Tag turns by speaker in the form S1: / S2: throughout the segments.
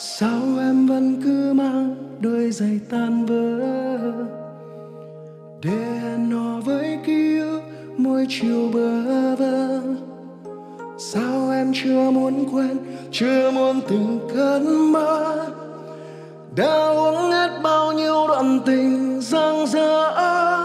S1: Sao em vẫn cứ mang đôi giày tan vỡ để hẹn hò với ký ức mỗi chiều bơ vơ? Sao em chưa muốn quên, chưa muốn từng cơn mơ? Đã uống hết bao nhiêu đoạn tình dang dở,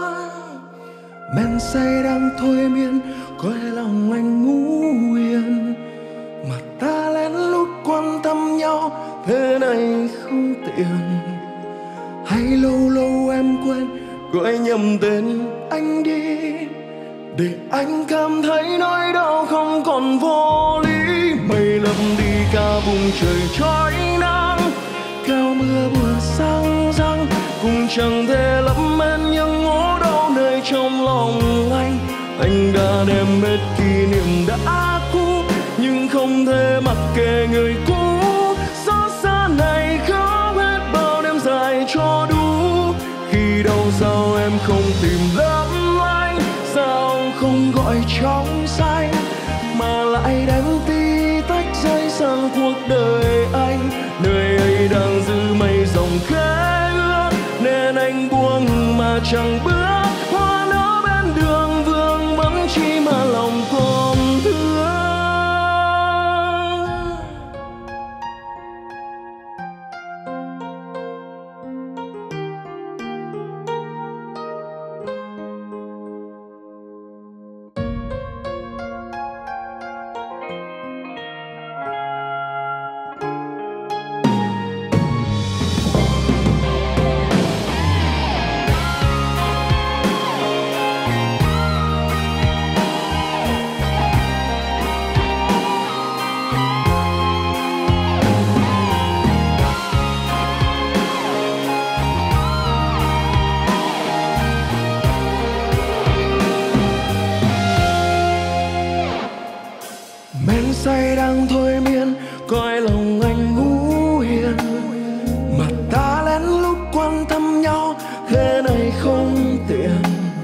S1: men say đang thôi miên coi lòng anh ngủ yên, mà ta lén lút quan tâm nhau thế này không tiện. Hay lâu lâu em quên gọi nhầm tên anh đi, để anh cảm thấy nỗi đau không còn vô lý. Mây lấp đi cả vùng trời trói nắng, cao mưa buồn sang răng, cũng chẳng thể lấp hết những ngố đau nơi trong lòng anh. Anh đã đem hết kỷ niệm đã cũ, nhưng không thể mặc kệ người cũ. Xót xa này khóc hết bao đêm dài cho đủ. Khi đau sao em không tìm lấp lánh, sao không gọi trong xanh, mà lại đem tí tách rơi sang cuộc đời anh. Nơi ấy đang giữ mây dòng khẽ ước, nên anh buông mà chẳng bước. Hoa nở bên đường vương vấn chi mà lòng còn thương. Men say đang thôi miên coi lòng anh ngủ yên, mà ta lén lút quan tâm nhau thế này không tiện.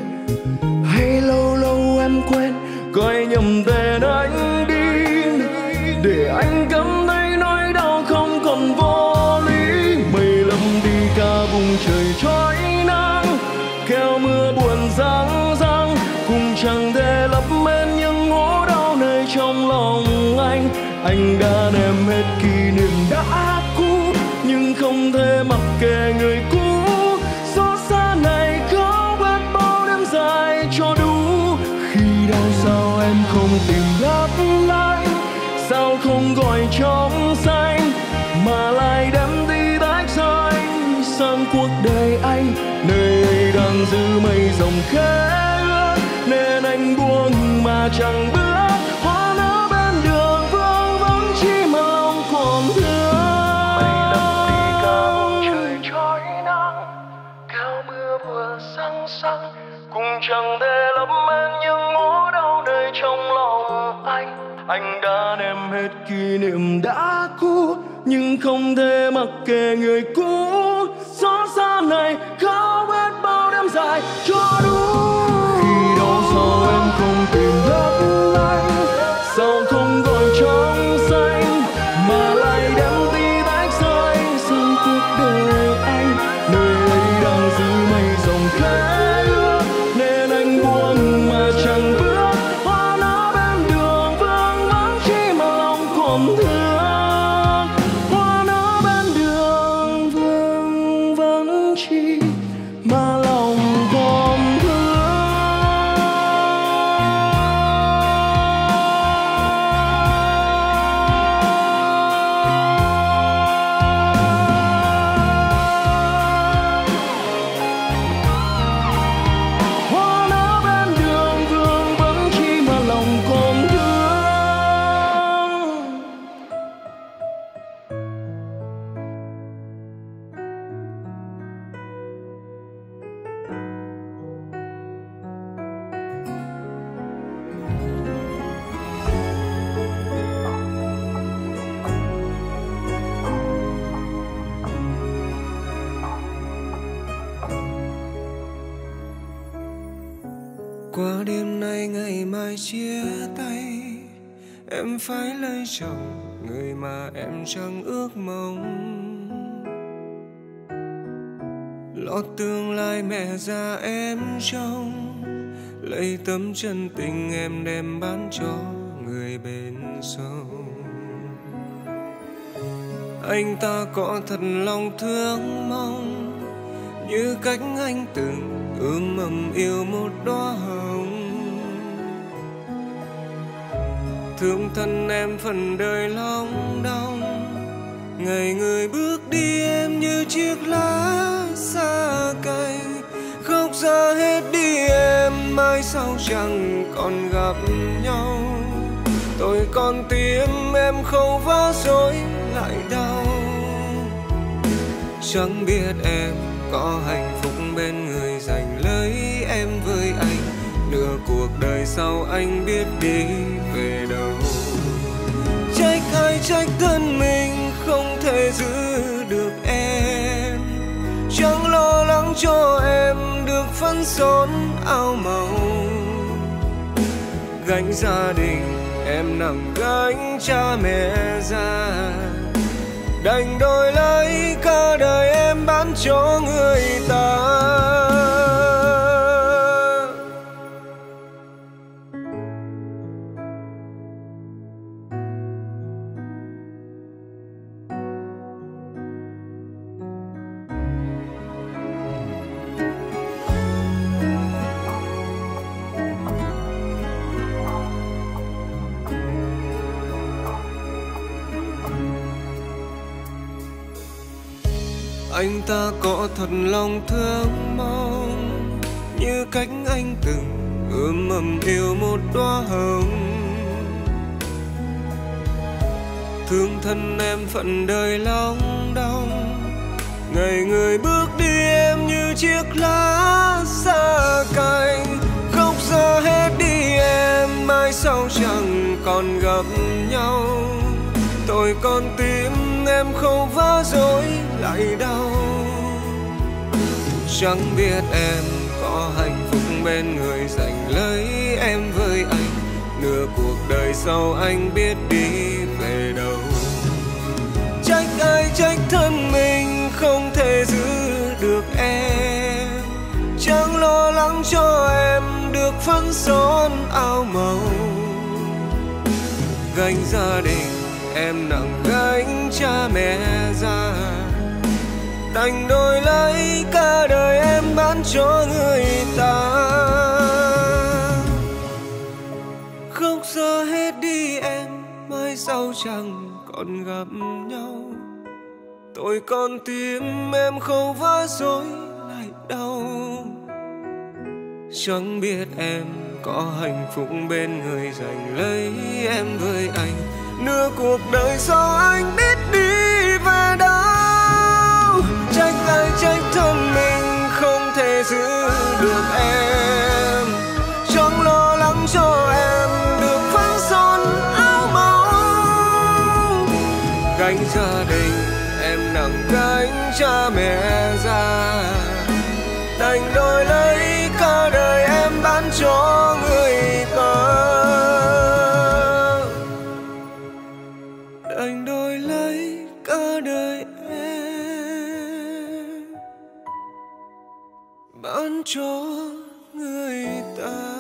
S1: Hay lâu lâu em quên gọi nhầm tên anh đi, để anh cảm thấy nỗi đau không còn vô lý. Mây lấp đi cả vùng trời trói nắng, kéo mưa buồn răng răng, cũng chẳng thể lấp hết những ngố đau nơi trong lòng anh. Anh đã đem hết kỷ niệm đã cũ, nhưng không thể mặc kệ người cũ. Xót xa này khóc hết bao đêm dài cho đủ. Khi đau sao em không tìm lấp lánh, sao không gọi trong xanh, mà lại đem tí tách rơi sang cuộc đời anh. Nơi ấy đang giữ mây dòng khẽ ước, nên anh buông mà chẳng bước. Hoa nở bên đường vương vấn chi mà lòng còn thương. Mây lấp đi cả vùng trời trói nắng, cao mưa vừa sang sang, cũng chẳng thể lấp hết những ngố đau nơi trong lòng anh. Anh đã đem hết kỷ niệm đã cũ, nhưng không thể mặc kệ người cũ. Xót xa này khóc hết bao đêm dài cho đủ. Khi đau sao em không tìm lấp lánh, sao không gọi trong xanh, mà lại đem tí tách rơi sang cuộc đời anh. Nơi ấy đang giữ mây dòng khẽ ước, nên anh buông mà chẳng bước. Hoa nở bên đường vương vấn chi mà lòng còn thương. Hoa nở bên đường vương vấn chi mà lòng còn thương. Hoa nở bên đường vương vấn chi mà lòng còn thương.
S2: Qua đêm nay ngày mai chia tay, em phải lấy chồng người mà em chẳng ước mong. Lo tương lai mẹ già em trông, lấy tấm chân tình em đem bán cho người bên sông. Anh ta có thật lòng thương mong, như cách anh từng ươm yêu một đóa hồng. Thương thân em phần đời long đong, ngày người bước đi em như chiếc lá xa cành. Khóc ra hết đi em, mai sau chẳng còn gặp nhau. Tôi còn tim em khâu vá rối lại đau. Chẳng biết em có hạnh phúc bên người giành lấy em với anh, nửa cuộc đời sau anh biết đi về đâu. Trách ai trách thân mình không thể giữ được em, chẳng lo lắng cho em được phấn son áo màu. Gánh gia đình em nằm gánh cha mẹ già, đành đổi lấy cả đời em bán cho người ta. Anh ta có thật lòng thương mong, như cách anh từng ươm yêu một đóa hồng. Thương thân em phận đời long đong, ngày người bước đi em như chiếc lá xa cành. Khóc ra hết đi em, mai sau chẳng còn gặp nhau. Tôi còn tim em khâu vá rối lại đau. Chẳng biết em có hạnh phúc bên người giành lấy em với anh, nửa cuộc đời sau anh biết đi về đâu. Trách ai trách thân mình không thể giữ được em, chẳng lo lắng cho em được phấn son áo màu. Gánh gia đình em nặng gánh cha mẹ già, đành đổi lấy cả đời em bán cho người ta. Khóc ra hết đi em, mai sau chẳng còn gặp nhau. Tôi còn tim em khâu vá rối lại đau. Chẳng biết em có hạnh phúc bên người giành lấy em với anh, nửa cuộc đời sau anh biết đi về đâu. Trách ai trách thân mình không thể giữ được em, chẳng lo lắng cho em được phấn son áo màu. Gánh gia đình em nặng gánh cha mẹ già, đành đổi lấy cả đời em bán cho người ta. Đành đổi lấy cả đời em bán cho người ta.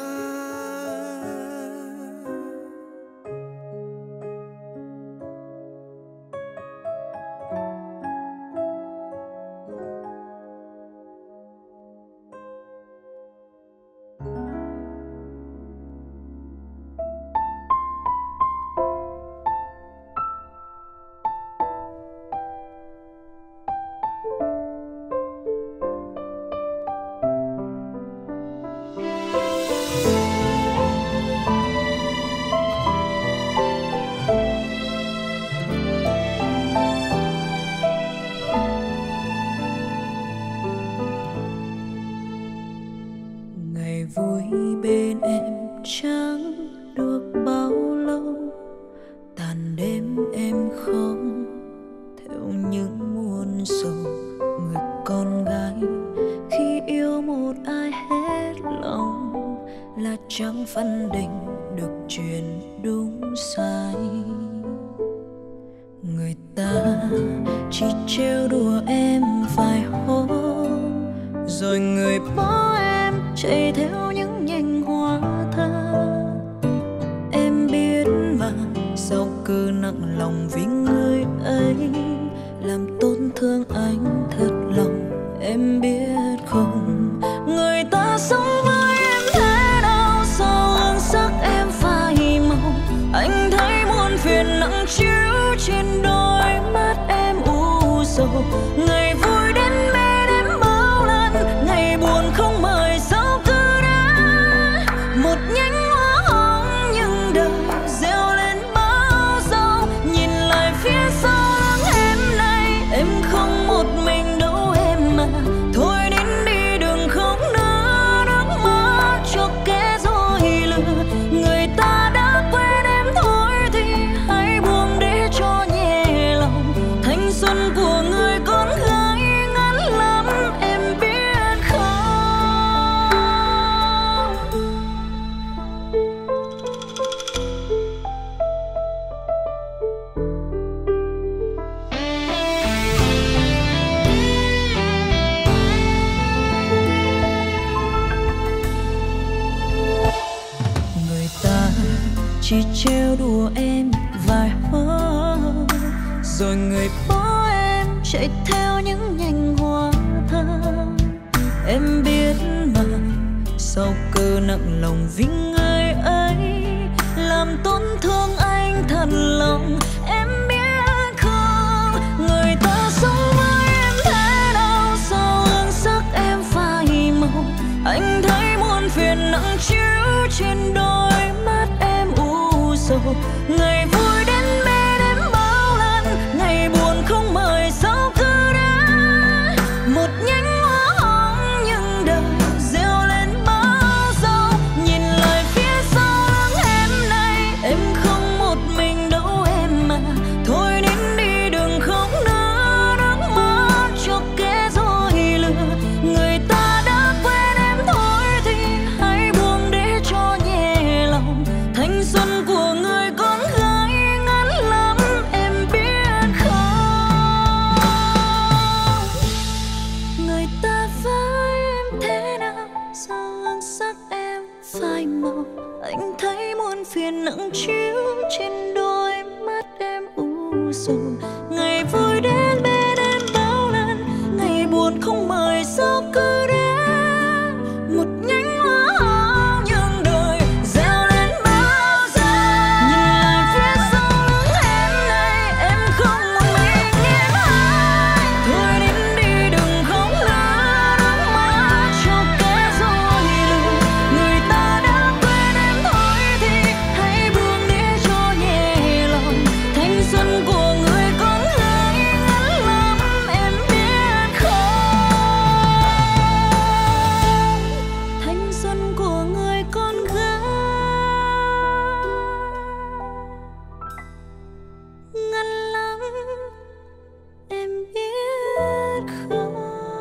S3: Chẳng phân định được chuyện đúng sai. chỉ trêu đùa em vài hôm, rồi người bỏ em chạy theo những nhành hoa thơm. Em biết mà sao cứ nặng lòng vì người ấy làm tổn thương anh thật lòng. Em biết không, người ta sống với em thế nào, sao hương sắc em phai màu. Anh thấy muôn phiền nặng chiếu trên đôi mắt em u sầu. Ngày vui đến mê đến bao lần, ngày buồn không mời sao cứ đã. Một nhánh hoa hồng nhưng đời gieo lên bao sầu. Nhìn lại phía sau lưng em này, em không một mình đâu em mà. Thôi đến đi đừng khóc nữa, nước mắt cho kẻ dối lừa. Người ta đã quên em thôi thì hãy buông để cho nhẹ lòng. Thanh xuân của người con gái ngắn lắm em biết không. Người ta chỉ trêu đùa em vài hôm, rồi người bỏ em chạy theo những nhành hoa thơm. Em biết mà sao cứ nặng lòng vì người ấy làm tổn thương anh thật lòng. Em biết không, người ta sống với em thế nào, sao hương sắc em phai màu. Anh thấy muôn phiền nặng chiếu trên đôi mắt em u sầu. Ngày vui đến mê đến bao lần, ngày buồn không mời sao cứ đã. Một nhánh hoa hồng nhưng đời gieo lên bao sầu. Nhìn lại phía sau lưng em này, em không một mình đâu em mà. Thôi đến đi đừng khóc nữa, nước mắt cho kẻ dối lừa. Người ta đã quên em thôi thì hãy buông để cho nhẹ lòng. Thanh xuân của người con gái ngắn lắm em biết không. Người ta với em thế nào, sao hương sắc em phai màu. Anh thấy muôn phiền nặng chiếu trên đôi mắt em u sầu. Ngày vui đến bên em bao lần, ngày buồn không mời sao cứ đã. Một nhánh hoa hồng nhưng đời gieo lên bao giờ. Nhìn lại phía sau lưng em này, em không một mình em hai. Thôi đến đi đừng khóc nữa, nước mắt cho kẻ dối lừa. Người ta đã quên em thôi thì hãy buông để cho nhẹ lòng. Thanh xuân của người con gái ngắn lắm em biết không. Thanh xuân của người con gái ngắn lắm em biết không.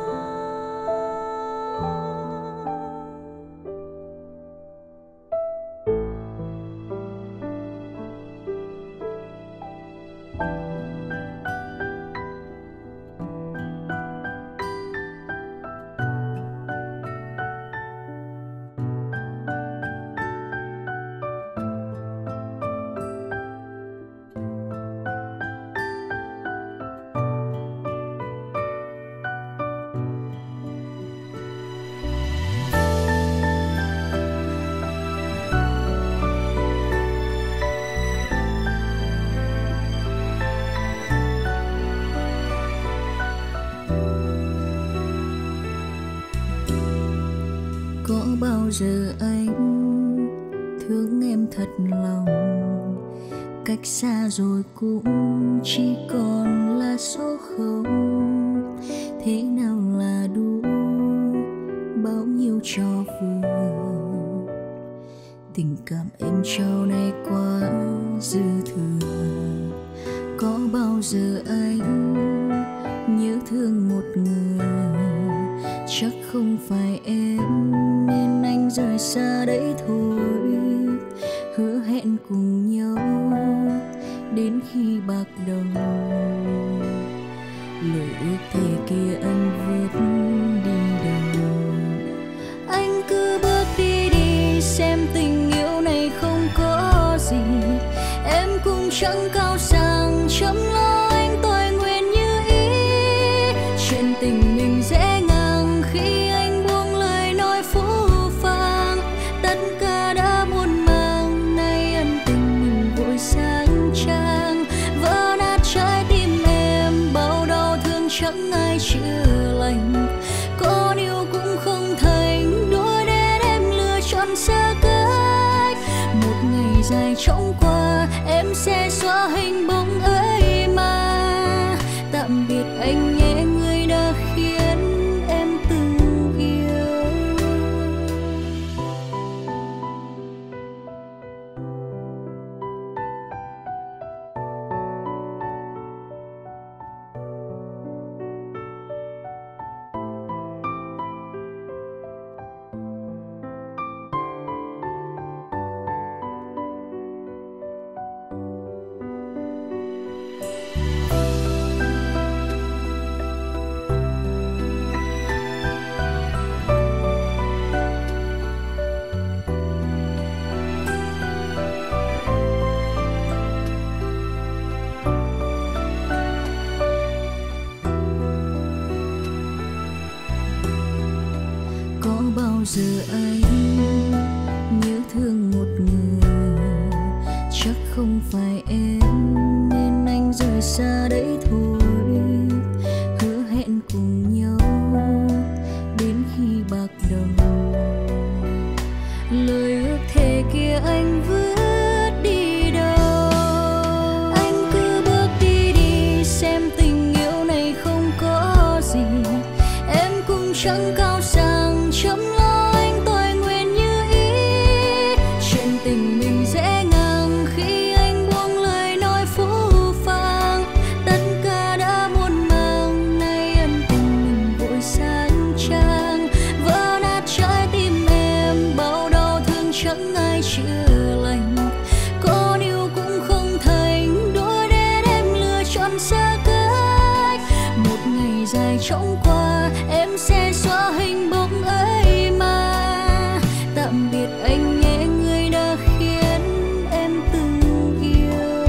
S3: Có bao giờ anh thương em thật lòng, cách xa rồi cũng chỉ còn là số không. Thế nào là đủ, bao nhiêu cho vừa. Tình cảm em trao này quá dư thừa. Có bao giờ anh nhớ thương một người, chắc không phải em nên anh rời xa đấy thôi. Hứa hẹn cùng nhau đến khi bạc đầu. ước thề kia anh vứt đi đâu. Anh cứ bước đi đi, xem tình yêu này không có gì. Em cũng chẳng cao sang chấm lo anh tôi nguyện như ý. Chuyện tình mình dễ ngang khi anh buông lời nói phũ phàng. Tất cả đã muôn màng, nay ân tình mình vội sáng trang. Vỡ nát trái tim em, bao đau thương chẳng ai chữa lành. Có điều cũng không thành đôi đến em lựa chọn xa cách. Một ngày dài chóng qua, em sẽ xóa hình bóng ấy mà. Tạm biệt anh nhé, người đã khiến em từng yêu. Có bao giờ anh nhớ thương một người, chắc không phải em nên anh rời xa đấy thôi. Hứa hẹn cùng nhau đến khi bạc đầu, lời ước thề kia anh vứt đi đâu. Anh cứ bước đi đi, xem tình yêu này không có gì. Em cũng chẳng cao sang chấm lo anh tôi nguyện như ý. Chuyện tình mình dễ ngang khi anh buông lời nói phũ phàng. Tất cả đã muôn màng, nay ân tình mình vội sáng trang. Vỡ nát trái tim em, bao đau thương chẳng ai chữa lành. Có điều cũng không thành đôi đến em lựa chọn xa cách. Một ngày dài chóng qua, em sẽ xóa hình bóng ấy mà. Tạm biệt anh nhé, người đã khiến em từng yêu.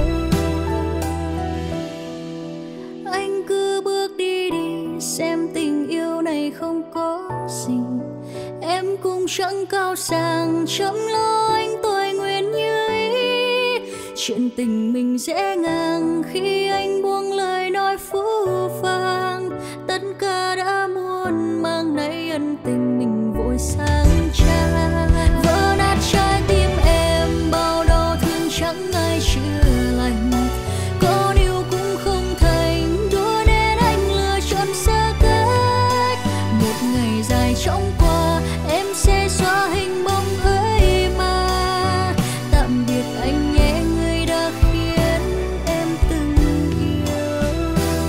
S3: Anh cứ bước đi đi, xem tình yêu này không có gì. Em cũng chẳng cao sang chấm lo anh tôi nguyện như ý. Chuyện tình mình dễ ngang khi anh buông lời nói phũ phàng. Tất cả đã muôn màng, nay ân tình mình vội sáng trang. Vỡ nát trái tim em, bao đau thương chẳng ai chữa lành. Có điều cũng không thành đôi đến anh lựa chọn xa cách. Một ngày dài chóng qua, em sẽ xóa hình bóng ấy mà. Tạm biệt anh nhé, người đã khiến em từng yêu.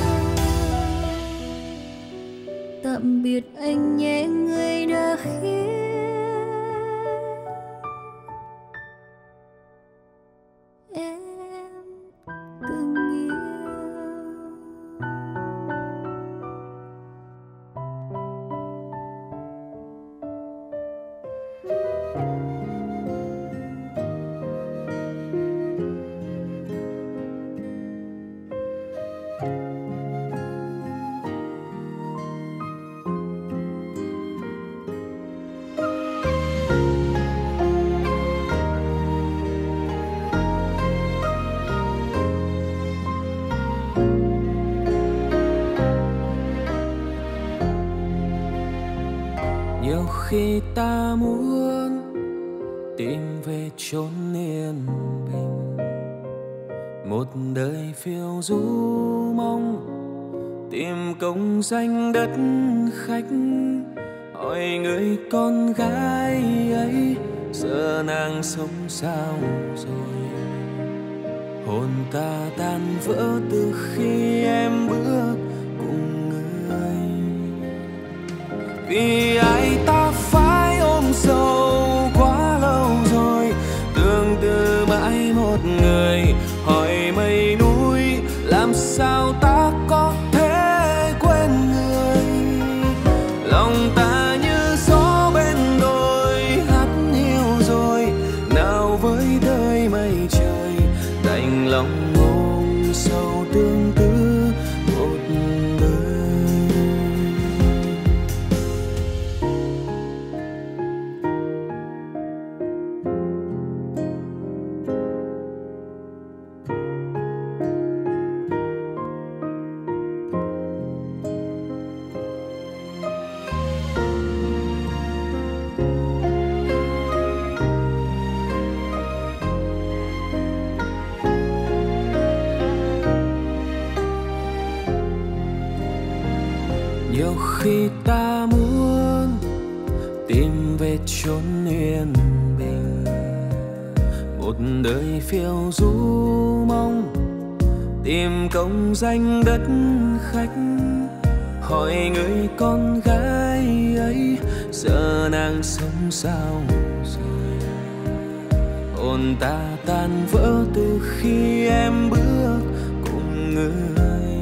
S3: Tạm biệt anh nhé, người đã khiến em từng yêu.
S2: Nhiều khi ta muốn tìm về chốn yên bình, một đời phiêu du mong tìm công danh đất khách. Hỏi người con gái ấy giờ nàng sống sao rồi? Hồn ta tan vỡ từ khi em bước cùng người. Vì ai ta phải ôm sầu quá lâu rồi, tương tư mãi một người. Hỏi mây núi làm sao ta có thể quên
S1: Nhiều khi ta muốn tìm về chốn yên bình, một đời phiêu du mong tìm công danh đất khách. Hỏi người con gái ấy giờ nàng sống sao rồi? Hồn ta tan vỡ từ khi em bước cùng người.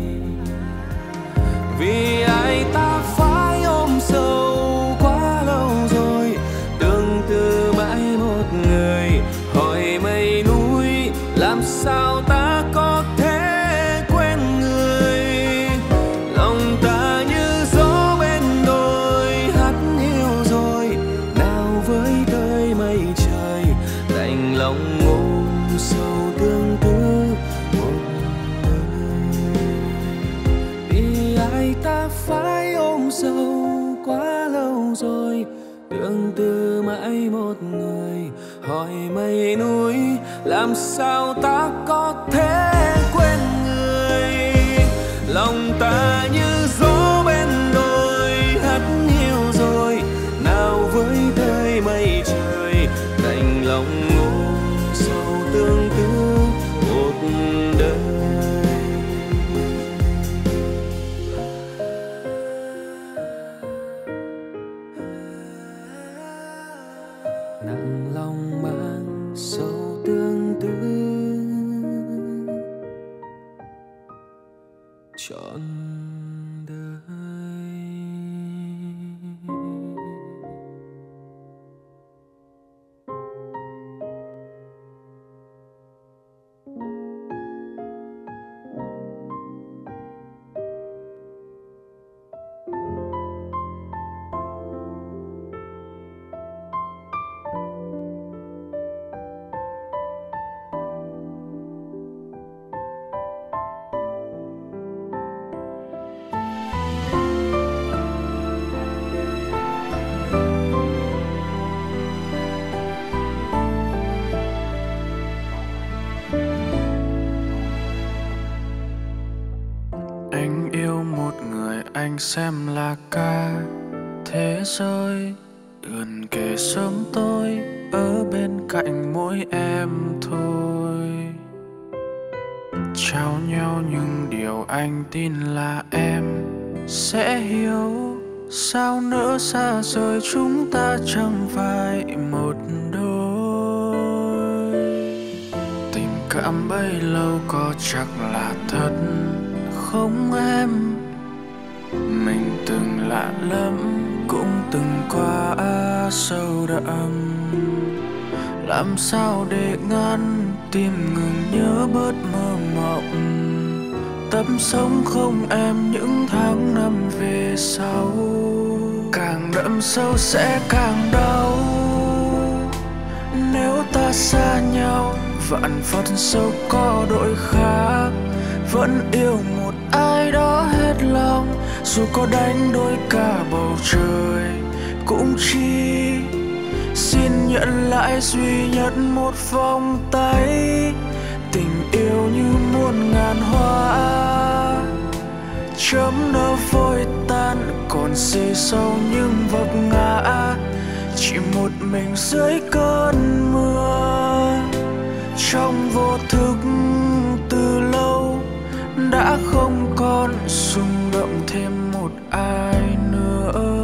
S1: Vì ai ta phải ôm sầu quá lâu rồi, tương tư mãi một người. Hỏi mây núi làm sao ta có thể quên người. Lòng ta như gió bên đồi hắt hiu rồi, nào với tới mây trời đành lòng ôm sâu tương tư một người. Vì ai ta phải ôm sâu quá lâu rồi, tương tư mãi một người. Hỏi mây núi làm sao ta có thể quên người. Lòng ta như gió bên đồi hắt hiu rồi, nào với tới mây trời đành lòng ôm sâu tương tư một đời. Nặng lòng mang sâu tương tư trọn đời.
S4: Anh yêu một người anh xem là cả thế giới, gần kề sớm tối ở bên cạnh mỗi em thôi. Trao nhau những điều anh tin là em sẽ hiểu. Sao nỡ xa rời chúng ta chẳng phải một đôi. Tình cảm bấy lâu có chắc là thật không em? Mình từng lạ lắm, cũng từng qua sâu đậm. Làm sao để ngăn tim ngừng nhớ bớt mơ mộng. Tập sống không em những tháng năm về sau. Càng đậm sâu sẽ càng đau. Nếu ta xa nhau, vạn phận sâu có đội khác. Vẫn yêu một ai đó hết lòng, dù có đánh đôi cả bầu trời. Cũng chỉ xin nhận lại duy nhất một vòng tay. Tình yêu như muôn ngàn hoa, chớm nở vội tan, còn xê sâu những vấp ngã. Chỉ một mình dưới cơn mưa, trong vô thức từ lâu đã không còn rung động thêm một ai nữa.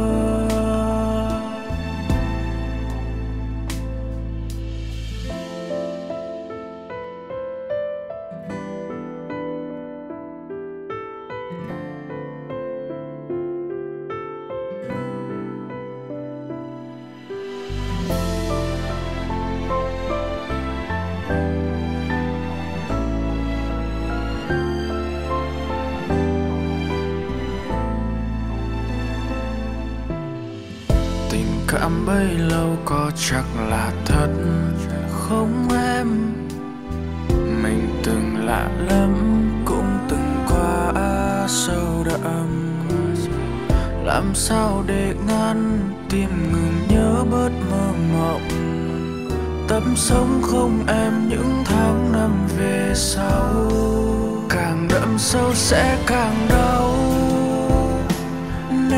S4: Cảm bấy lâu có chắc là thật không em? Mình từng lạ lắm, cũng từng qua sâu đậm. Làm sao để ngăn tim ngừng nhớ bớt mơ mộng. Tập sống không em những tháng năm về sau. Càng đậm sâu sẽ càng đau.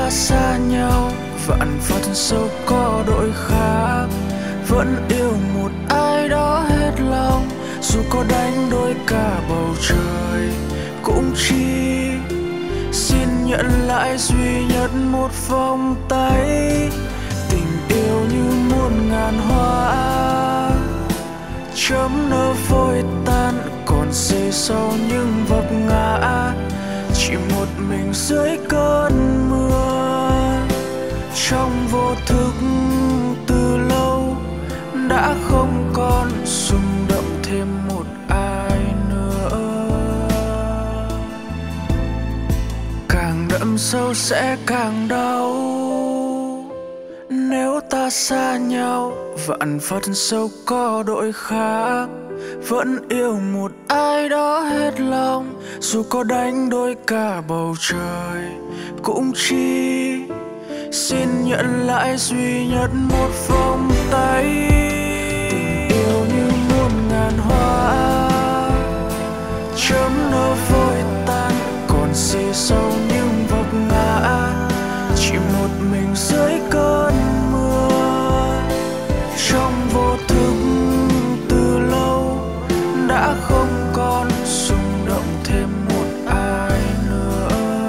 S4: ta xa nhau, vạn phần sâu có đổi khác. Vẫn yêu một ai đó hết lòng, dù có đánh đôi cả bầu trời. Cũng chỉ xin nhận lại duy nhất một vòng tay. Tình yêu như muôn ngàn hoa, chớm nở vội tan, còn gì sau những vấp ngã. Chỉ một mình dưới cơn mưa, trong vô thức từ lâu đã không còn rung động thêm một ai nữa. Càng đậm sâu sẽ càng đau, nếu ta xa nhau vạn phần sâu có đổi khác. Vẫn yêu một ai đó hết lòng, dù có đánh đôi cả bầu trời. Cũng chỉ xin nhận lại duy nhất một vòng tay. Tình yêu như muôn ngàn hoa, chớm nở vội tan, còn gì sau những vấp ngã. Chỉ một mình dưới cơn mưa, trong vô thức từ lâu đã không còn rung động thêm một ai nữa.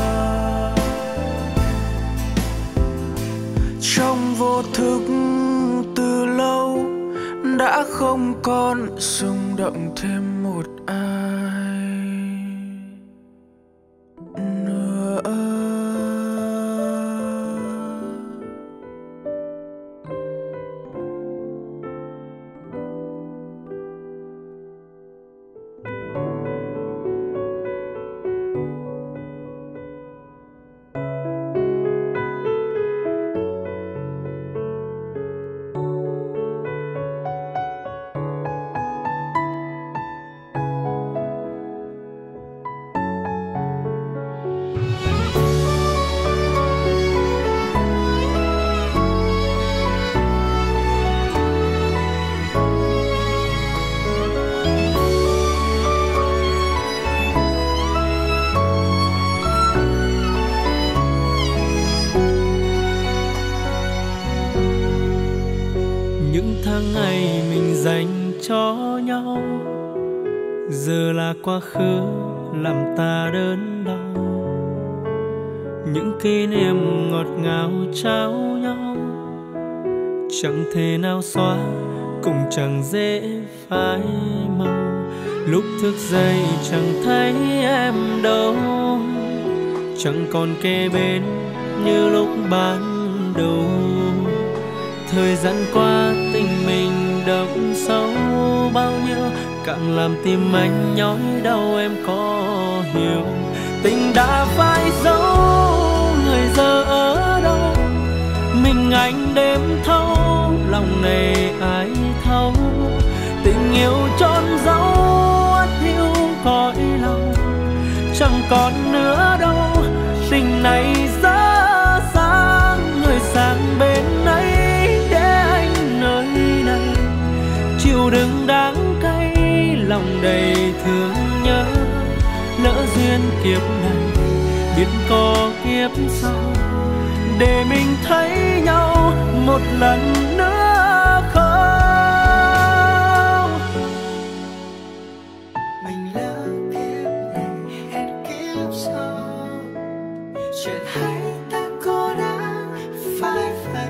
S4: Trong vô thức từ lâu đã không còn rung động thêm một ai nữa.
S5: Tháng ngày mình dành cho nhau giờ là quá khứ làm ta đớn đau. Những kỷ niệm ngọt ngào trao nhau chẳng thể nào xóa, cũng chẳng dễ phai màu. Lúc thức dậy chẳng thấy em đâu, chẳng còn kề bên như lúc ban đầu. Thời gian qua tình mình đậm sâu bao nhiêu, càng làm tim anh nhói đau em có hiểu. Tình đã phai dấu, người giờ ở đâu? Mình anh đêm thâu, lòng này ai thấu? Tình yêu trôn dấu, ắt hiu cõi lòng, chẳng còn nữa đâu. Tình này rất sáng, người sang bên ấy chịu đựng đắng cay, lòng đầy thương nhớ. Lỡ duyên kiếp này biết có kiếp sau, để mình thấy nhau một lần nữa không?
S1: Mình lỡ kiếp này hẹn kiếp sau, chuyện hay ta có đã phải vậy.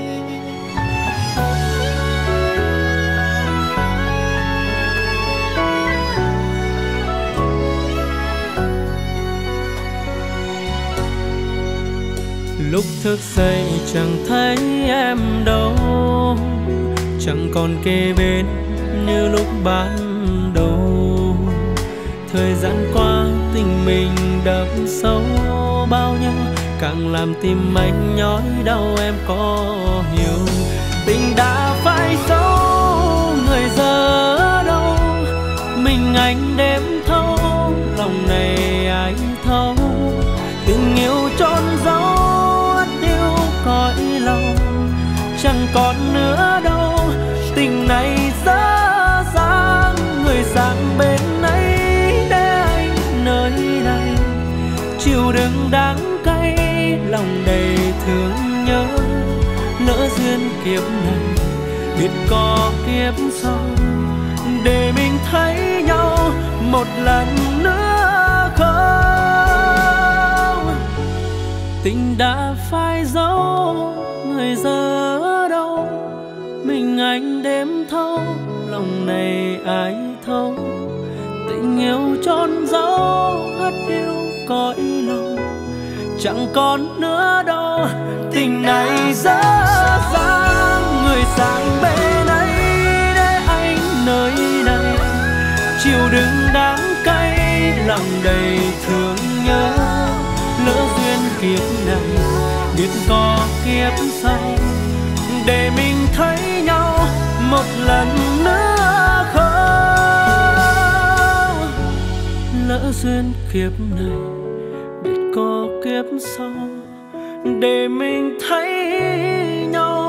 S5: Lúc thức dậy chẳng thấy em đâu, chẳng còn kề bên như lúc ban đầu. Thời gian qua tình mình đậm sâu bao nhiêu, càng làm tim anh nhói đau em có hiểu. Tình đã phai dấu, người giờ ở đâu? Mình anh đêm thâu, lòng này ai thấu? Tình yêu trôn dấu cõi lòng, chẳng còn nữa đâu. Tình này dở dang, người sang bên ấy để anh nơi đây. chịu đựng đắng cay, lòng đầy thương nhớ. Lỡ duyên kiếp này biết có kiếp sau, để mình thấy nhau một lần nữa không. Tình đã phai dấu, người giờ ở đâu? Mình anh đêm thâu, lòng này ai thấu. Tình yêu trôn dấu, ắt yêu cõi lòng, chẳng còn nữa đâu. Tình này dở dang, người sang bên ấy để anh nơi này chịu đựng đắng cay, lòng đầy thương nhớ. Lỡ duyên kiếp này biết có kiếp sau, để mình thấy nhau một lần nữa không. Lỡ duyên kiếp này biết có kiếp sau, để mình thấy nhau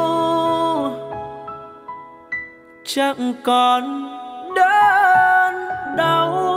S5: chẳng còn đớn đau.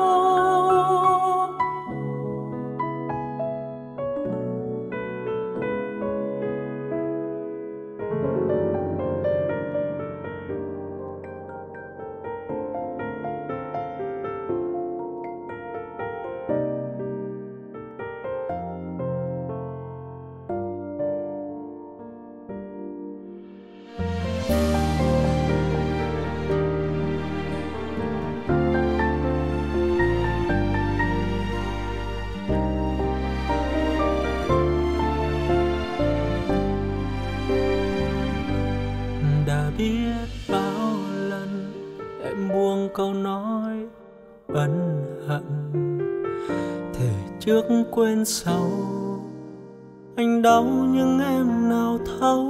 S5: Câu nói ân hận thề trước quên sau, anh đau nhưng em nào thấu.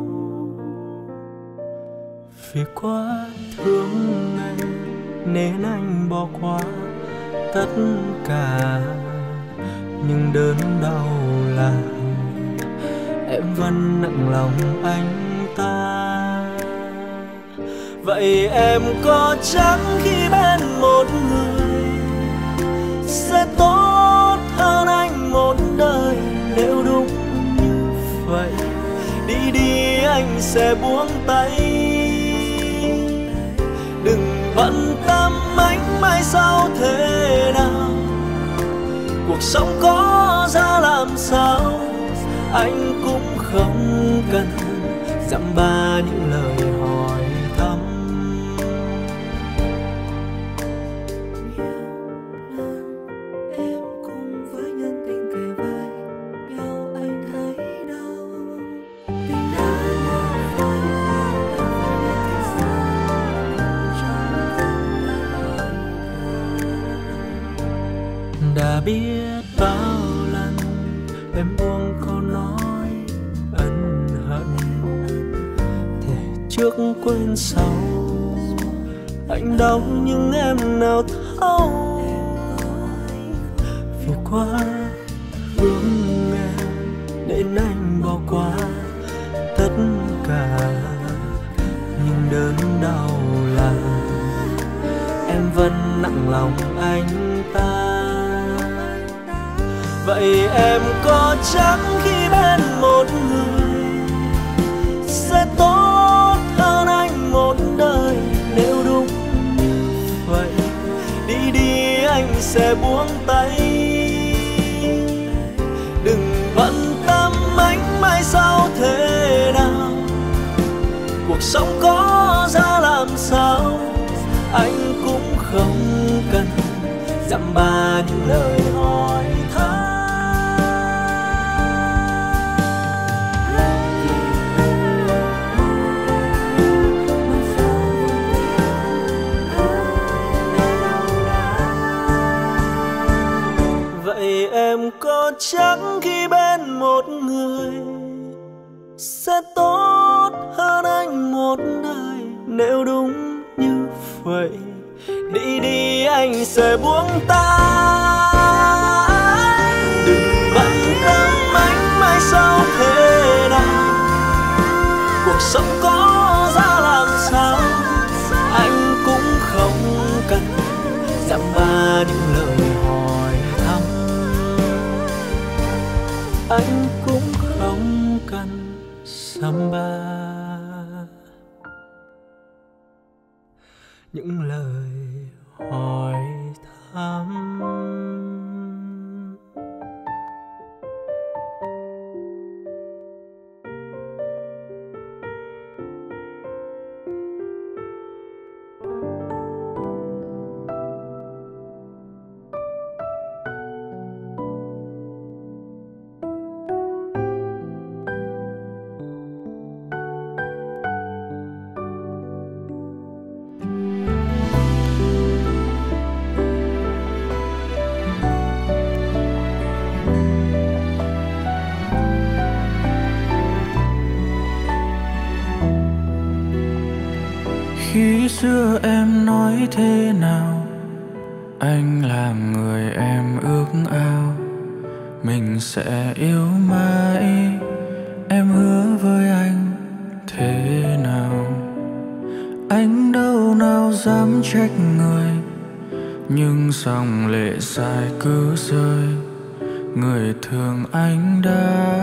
S5: Vì quá thương em nên anh bỏ qua tất cả, nhưng đớn đau là em vẫn nặng lòng anh ta. Vậy em có chắc khi bên một người sẽ tốt hơn anh một đời? Nếu đúng như vậy, đi đi anh sẽ buông tay. Đừng bận tâm anh mai sau thế nào, cuộc sống có ra làm sao, anh cũng không cần dăm ba những lời hỏi thăm. Đã biết bao lần em buông câu nói ân hận, thề trước quên sau, anh đau nhưng em nào thấu. Vì quá thương em nên anh bỏ qua tất cả, nhưng đớn đau là em vẫn nặng lòng anh ta. Vậy em có chắc khi bên một người sẽ tốt hơn anh một đời? Nếu đúng như vậy, đi đi anh sẽ buông tay. Đừng bận tâm anh mai sau thế nào, cuộc sống có ra làm sao, anh cũng không cần dăm ba những lời hỏi thăm. Vậy em có chắc khi bên một người sẽ tốt hơn anh một đời? Nếu đúng như vậy, đi đi anh sẽ buông tay. Đừng bận tâm anh mai sau thế nào, cuộc sống có ra làm sao, anh cũng không cần dăm ba những lời hỏi thăm. anh cũng không cần samba. Những lời hỏi thăm
S4: khi xưa em nói thế nào, anh làm người em ước ao. Mình sẽ yêu mãi, em hứa với anh thế nào. Anh đâu nào dám trách người, nhưng dòng lệ dài cứ rơi. Người thương anh đã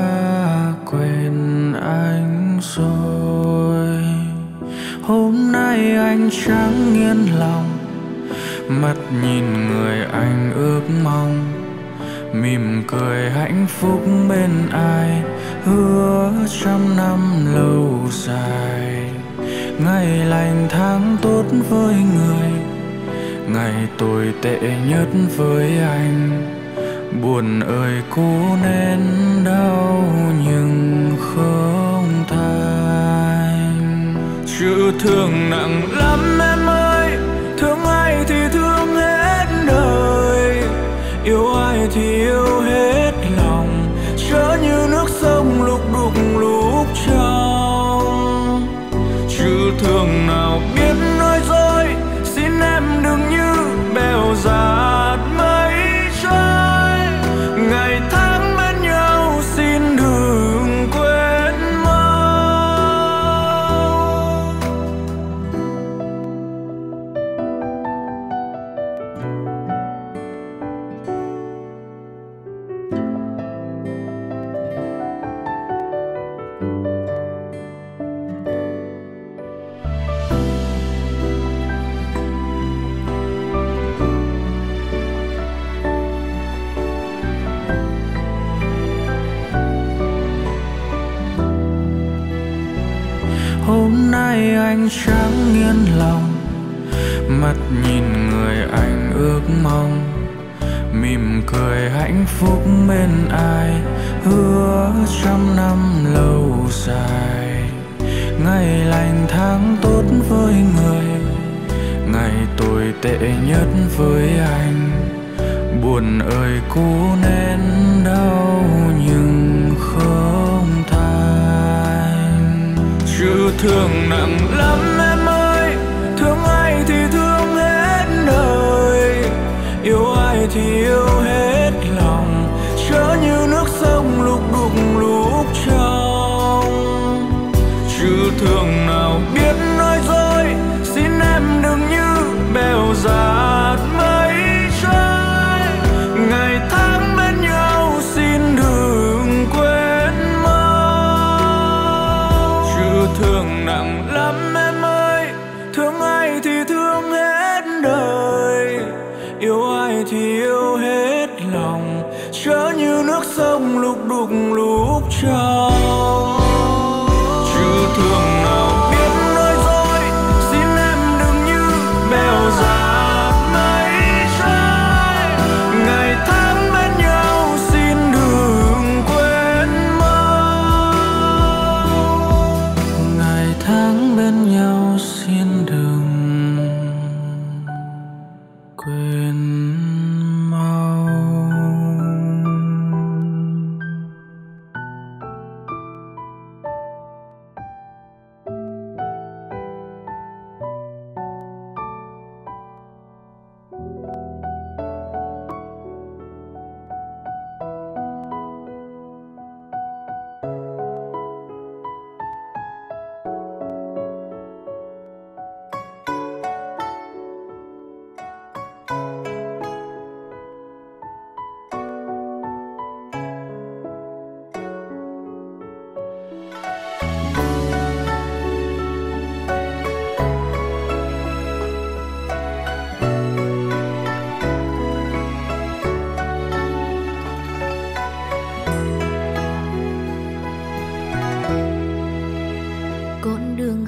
S4: quên anh rồi. Hôm nay anh chẳng yên lòng, mắt nhìn người anh ước mong. Mỉm cười hạnh phúc bên ai, hứa trăm năm lâu dài. Ngày lành tháng tốt với người, ngày tồi tệ nhất với anh. Buồn ơi cố nén đau nhưng không thành. Chữ thương nặng lắm em ơi, thương ai thì thương hết đời, yêu ai thì yêu hết lòng. Chớ như nước sông lúc đục lúc trong. Chữ thương nào biết nói dối, xin em đừng như bèo dạt mây trôi. Ngày tháng bên nhau xin đừng quên mau. Hôm nay anh chẳng yên lòng, mắt nhìn người anh ước mong. Mỉm cười hạnh phúc bên ai, hứa trăm năm lâu dài. Ngày lành tháng tốt với người, ngày tồi tệ nhất với anh. Buồn ơi cố nén đau nhưng không thành. Chữ thương nặng lắm em ơi, thương ai thì thương hết đời, yêu ai thì yêu hết lòng. Chớ như nước sông lúc đục lúc trong. Chữ thương nào biết nói dối, xin em đừng như bèo dạt mây trôi. Ngày tháng bên nhau xin đừng quên mau. Chữ thương nặng lắm em ơi, thương ai thì thương hết đời, yêu ai thì yêu hết lòng. Chớ như nước sông lúc đục lúc trong. Chữ thương nào biết nói dối, xin em đừng như bèo dạt mây trôi. Ngày tháng bên nhau xin đừng quên mau. Ngày tháng bên nhau xin đừng quên mau.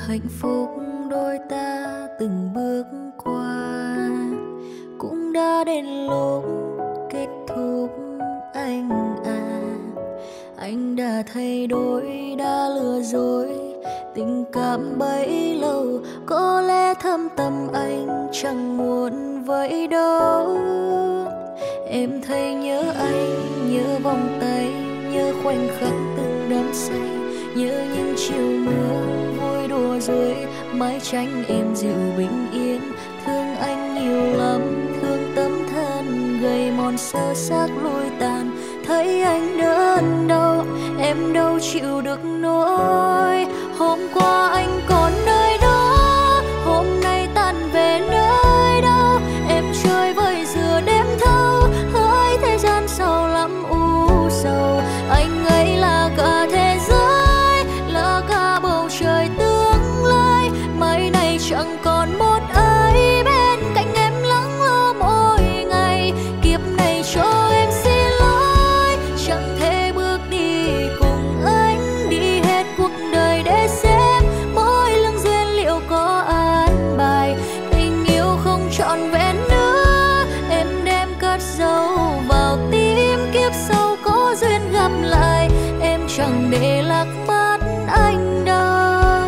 S3: hạnh phúc đôi ta từng bước qua cũng đã đến lúc kết thúc anh à. Anh đã thay đổi, đã lừa dối, tình cảm bấy lâu có lẽ thâm tâm anh chẳng muốn vậy đâu. Em thấy nhớ anh, nhớ vòng tay, nhớ khoảnh khắc từng đắm say, nhớ những chiều mưa vui đùa dưới mái tranh em dịu bình yên. Thương anh nhiều lắm, thương tấm thân gầy mòn sơ xác lụi tàn. Thấy anh đớn đau, em đâu chịu được nỗi. Hôm qua anh còn nơi đó, hôm nay tan về nơi đâu. Em chơi vơi giữa đêm thâu, hỡi thế gian sâu lắm u sầu. Anh ấy là cả thế giới, là cả bầu trời tương lai. Mai này chẳng còn một ai bên cạnh em lắng lo mỗi ngày. Kiếp này cho em xin lỗi, chẳng thể bước đi cùng anh, đi hết cuộc đời để xem mỗi lưng duyên liệu có an bài. Tình yêu không trọn vẹn nữa, em đem cất giấu vào tim. Kiếp sau có duyên gặp lại, em chẳng để lạc mất anh đâu.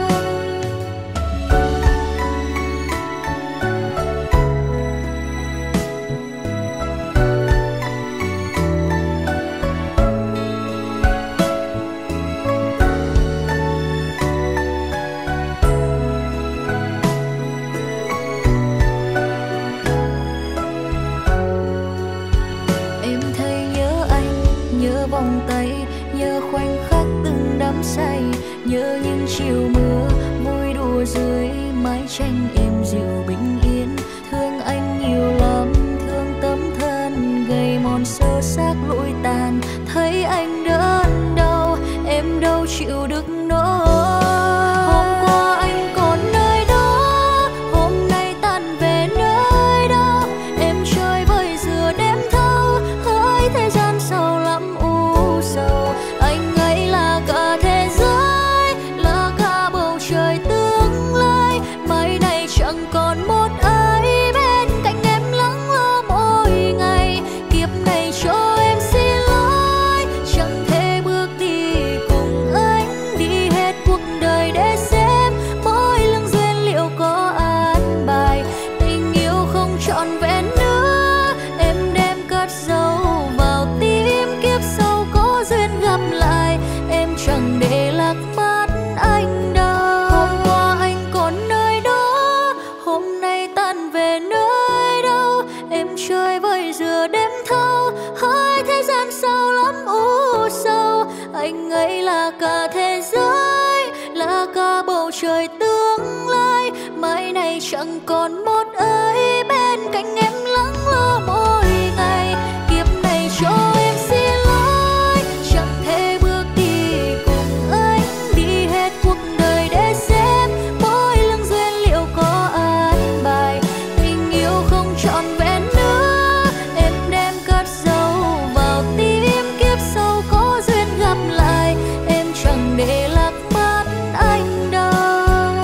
S3: Em thấy nhớ anh, nhớ vòng tay, nhớ khoảnh khắc từng đắm say, nhớ những chiều mưa vui đùa dưới mái tranh em dịu bình yên. Thương anh nhiều lắm, thương tấm thân gầy mòn sơ xác lụi tàn. Thấy anh đớn đau, em đâu chịu được nỗi. Hôm qua anh còn nơi đó, hôm nay tan về nơi đâu. Em chơi vơi giữa đêm thâu, hỡi thế gian sâu lắm u sầu. Anh ấy là cả thế giới, là cả bầu trời tương lai. Mai này chẳng còn một ai bên cạnh em lắng lo mỗi ngày. Kiếp này cho em xin lỗi, chẳng thể bước đi cùng anh, đi hết cuộc đời để xem mỗi lưng duyên liệu có an bài. Tình yêu không trọn vẹn nữa, em đem cất giấu vào tim. Kiếp sau có duyên gặp lại, em chẳng để lạc mất anh đâu. Hôm qua anh còn nơi đó, hôm nay tan về nơi đâu. Em chơi vơi giữa đêm thâu, hỡi thế gian sâu lắm u sầu. Anh ấy là cả thế giới, là cả bầu trời tương lai. Mai này chẳng còn một ai bên cạnh em lắng lo mỗi ngày. Kiếp này cho em xin lỗi, chẳng thể bước đi cùng anh, đi hết cuộc đời để xem mỗi lưng duyên liệu có an bài. Tình yêu không trọn vẹn nữa, em đem cất giấu vào tim. Kiếp sau có duyên gặp lại, em chẳng để lạc mất anh đâu.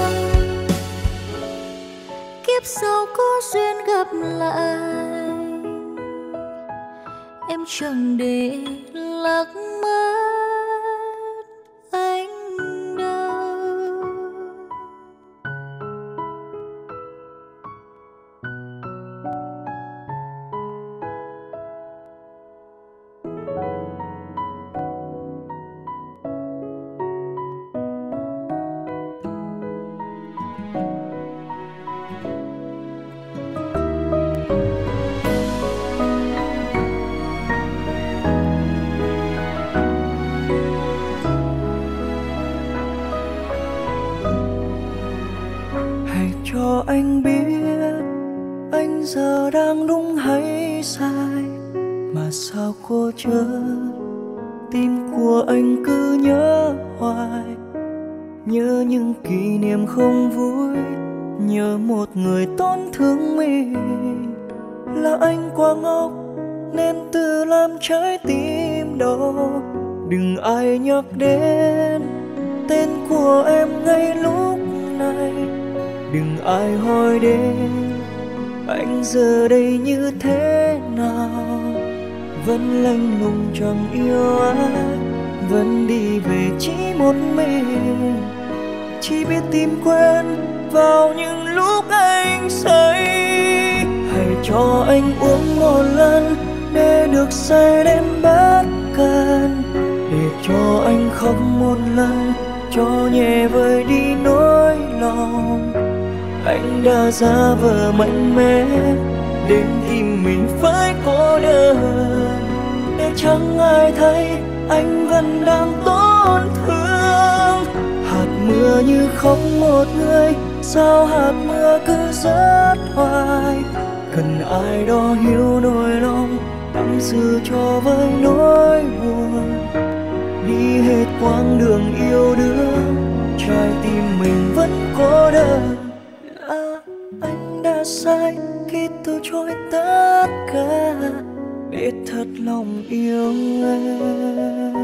S3: Kiếp sau có duyên gặp lại, em chẳng để lạc mất anh đâu.
S1: Hãy cho anh biết anh giờ đang đúng hay sai, mà sao cô chớ tim của anh cứ nhớ hoài. Nhớ những kỷ niệm không vui, nhớ một người tổn thương mình. Là anh quá ngốc nên tự làm trái tim đau. Đừng ai nhắc đến tên của em ngay lúc
S3: này. Đừng ai hỏi đến anh giờ đây như thế nào, vẫn lạnh lùng chẳng yêu ai, vẫn đi về chỉ một mình. Chỉ biết tìm quên vào những lúc anh say. Hãy cho anh uống một lần để được say đến bất cần, để cho anh khóc một lần cho nhẹ vơi đi nỗi lòng. Anh đã giả vờ mạnh mẽ đến tìm mình phải cô đơn, để chẳng ai thấy anh vẫn đang tổn thương. Hạt mưa như khóc một người, sao hạt mưa cứ rớt hoài. Cần ai đó hiểu nỗi lòng, tâm sự cho với nỗi buồn. Đi hết quãng đường yêu đương, trái tim mình vẫn cô đơn. Là anh đã sai khi từ chối tất cả để thật lòng yêu em.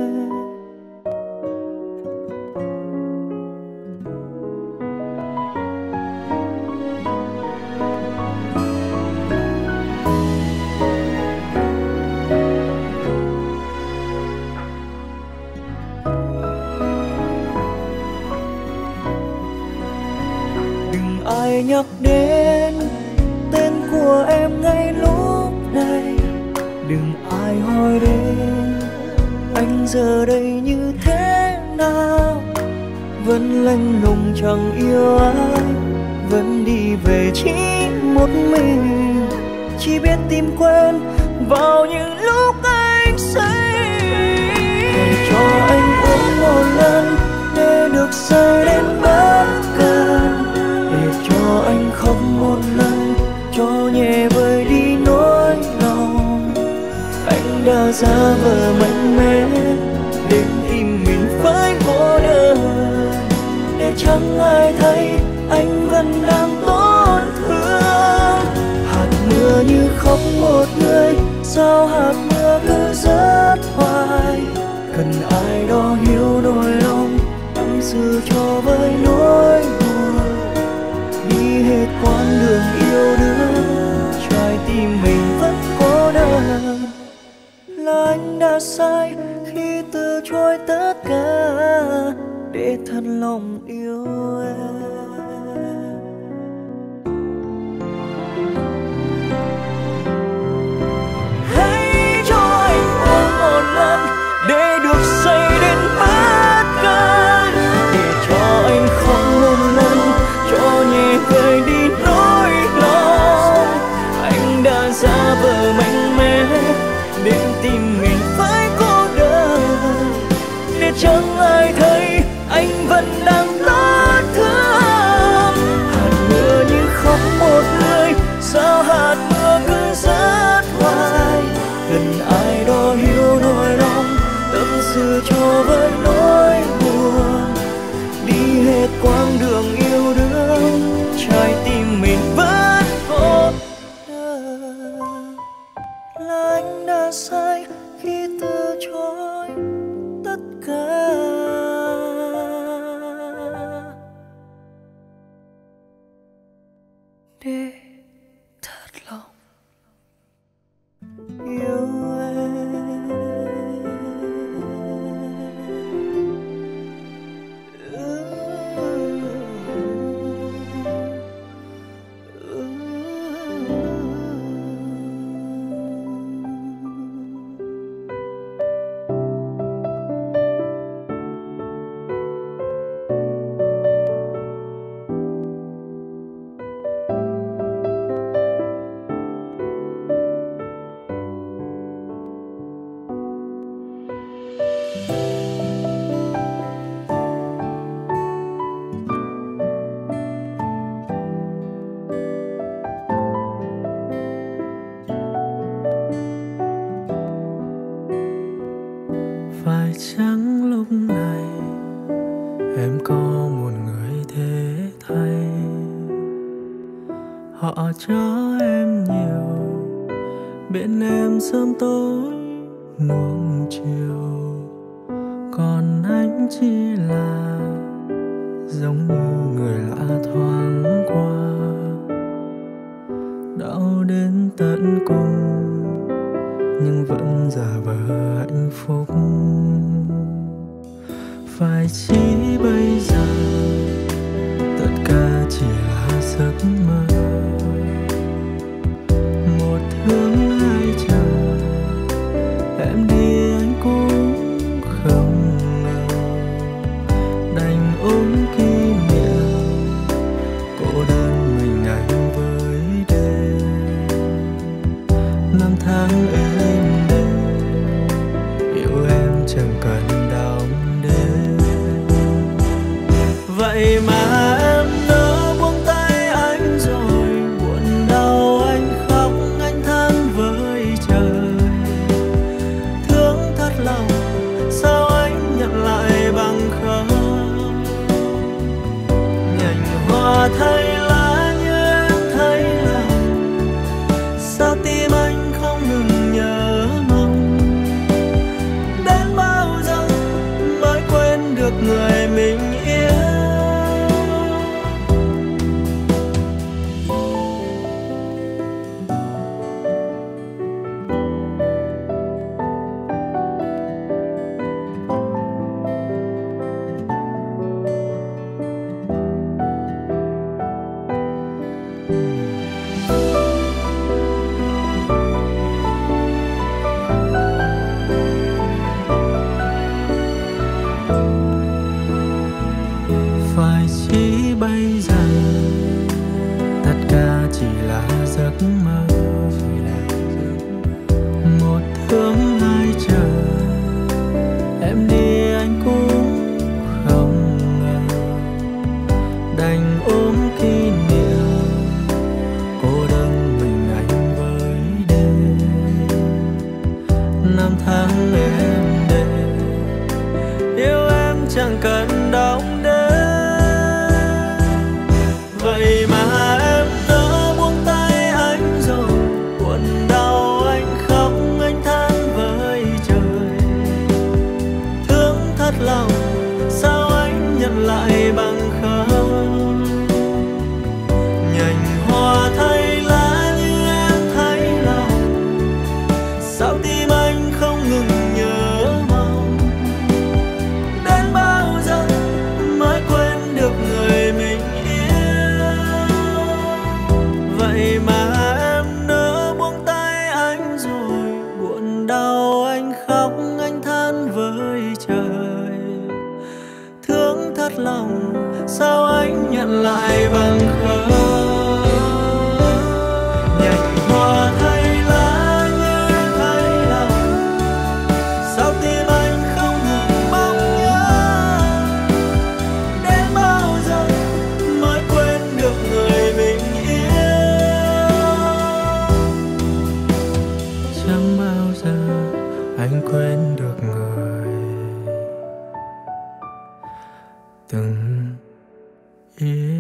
S3: Ai nhắc đến tên của em ngay lúc này, đừng ai hỏi đến anh giờ đây như thế nào, vẫn lạnh lùng chẳng yêu ai, vẫn đi về chỉ một mình. Chỉ biết tìm quên vào những lúc anh say. Hãy cho anh uống một lần để được say đến bất cần, để cho anh khóc một lần cho nhẹ vơi đi nỗi lòng. Anh đã giả vờ mạnh mẽ đến tìm mình phải cô đơn, để chẳng ai thấy anh vẫn đang tổn thương. Hạt mưa như khóc một người, sao hạt mưa cứ rớt hoài. Cần ai đó hiểu nỗi lòng, tâm sự cho với nỗi buồn. Đi hết quãng đường yêu đương, trái tim mình vẫn cô đơn. Là anh đã sai khi từ chối tất cả để thật lòng yêu em. Hãy cho anh uống một lần để được say đến bất cần, để cho anh khóc một lần cho nhẹ vơi đi nỗi lòng. Anh đã giả vờ mạnh mẽ đến tìm mình phải cô đơn, để chẳng ai thấy anh vẫn đang tổn thương. Hạt mưa như khóc một người, sao hạt mưa cứ rớt hoài. Cần ai đó hiểu nỗi lòng, tâm sự cho với nỗi buồn. Đi hết quãng đường yêu đương, trái tim mình vẫn cô đơn. Là anh đã sai khi từ chối tất cả để thật lòng yêu
S5: Phải chăng lúc này em có một người thế thay, họ cho em nhiều, bên em sớm tối nuông chiều, còn anh chỉ là giống như người lạ thoáng qua, đau đến tận cùng nhưng vẫn giả vờ hạnh phúc. Phải chỉ bây giờ tất cả chỉ là giấc mơ, một thương hai chờ, em đi anh cũng không ngờ, đành ôm kỷ niệm cô đơn mình anh với đêm. Năm tháng êm đềm yêu em chẳng cần đong đếm. Vậy mà em nỡ buông tay anh rồi, buồn đau anh khóc anh than với trời. Thương thật lòng sao anh nhận lại bằng không, nhành hoa thay lá như em thấy lòng, sao tim anh không ngừng nhớ mong. Đến bao giờ mới quên được người mình yêu. Phải chỉ bây giờ tất cả chỉ là giấc mơ, một thương hai chờ, em đi anh cũng không ngờ, đành ôm kỷ niệm cô đơn mình anh với đêm. Năm tháng êm đềm yêu em chẳng cần đong đếm. Vậy mà em nỡ buông tay anh rồi, buồn đau anh khóc anh than với trời. Thương thật lòng sao anh nhận lại bằng không, nhành hoa thay lá như em thấy lòng, sao tim anh không ngừng nhớ mong. Đến bao giờ mới quên được người mình yêu. Vậy mà em nỡ buông tay anh rồi, buồn đau anh khóc anh than với trời. Thương thật lòng sao anh nhận lại bằng không, nhành hoa thay lá như em thấy lòng, sao tim anh không ngừng mong nhớ. Đến bao giờ mới quên được người mình yêu. Chẳng bao giờ anh quên được người từng yêu.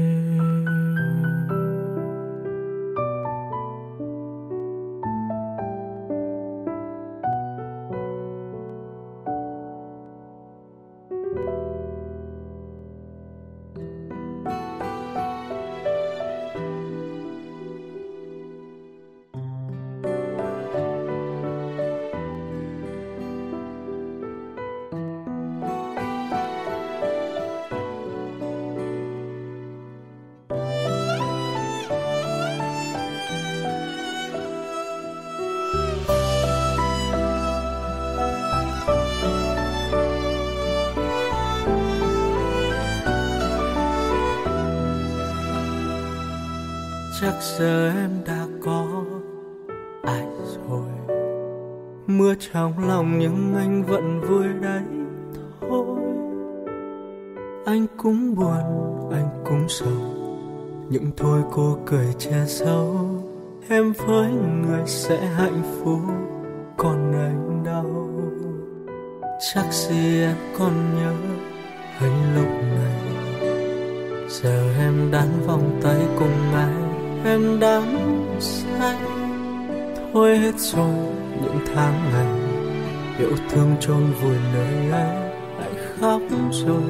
S5: Chắc giờ em đã có ai rồi, mưa trong lòng nhưng anh vẫn vui đấy thôi. Anh cũng buồn, anh cũng sầu, nhưng thôi cô cười che giấu. Em với người sẽ hạnh phúc, còn anh đau. Chắc gì em còn nhớ anh lúc này, giờ em đan vòng tay cùng ai, em đắm say. Thôi hết rồi những tháng ngày yêu thương chôn vùi nơi ấy, lại khóc rồi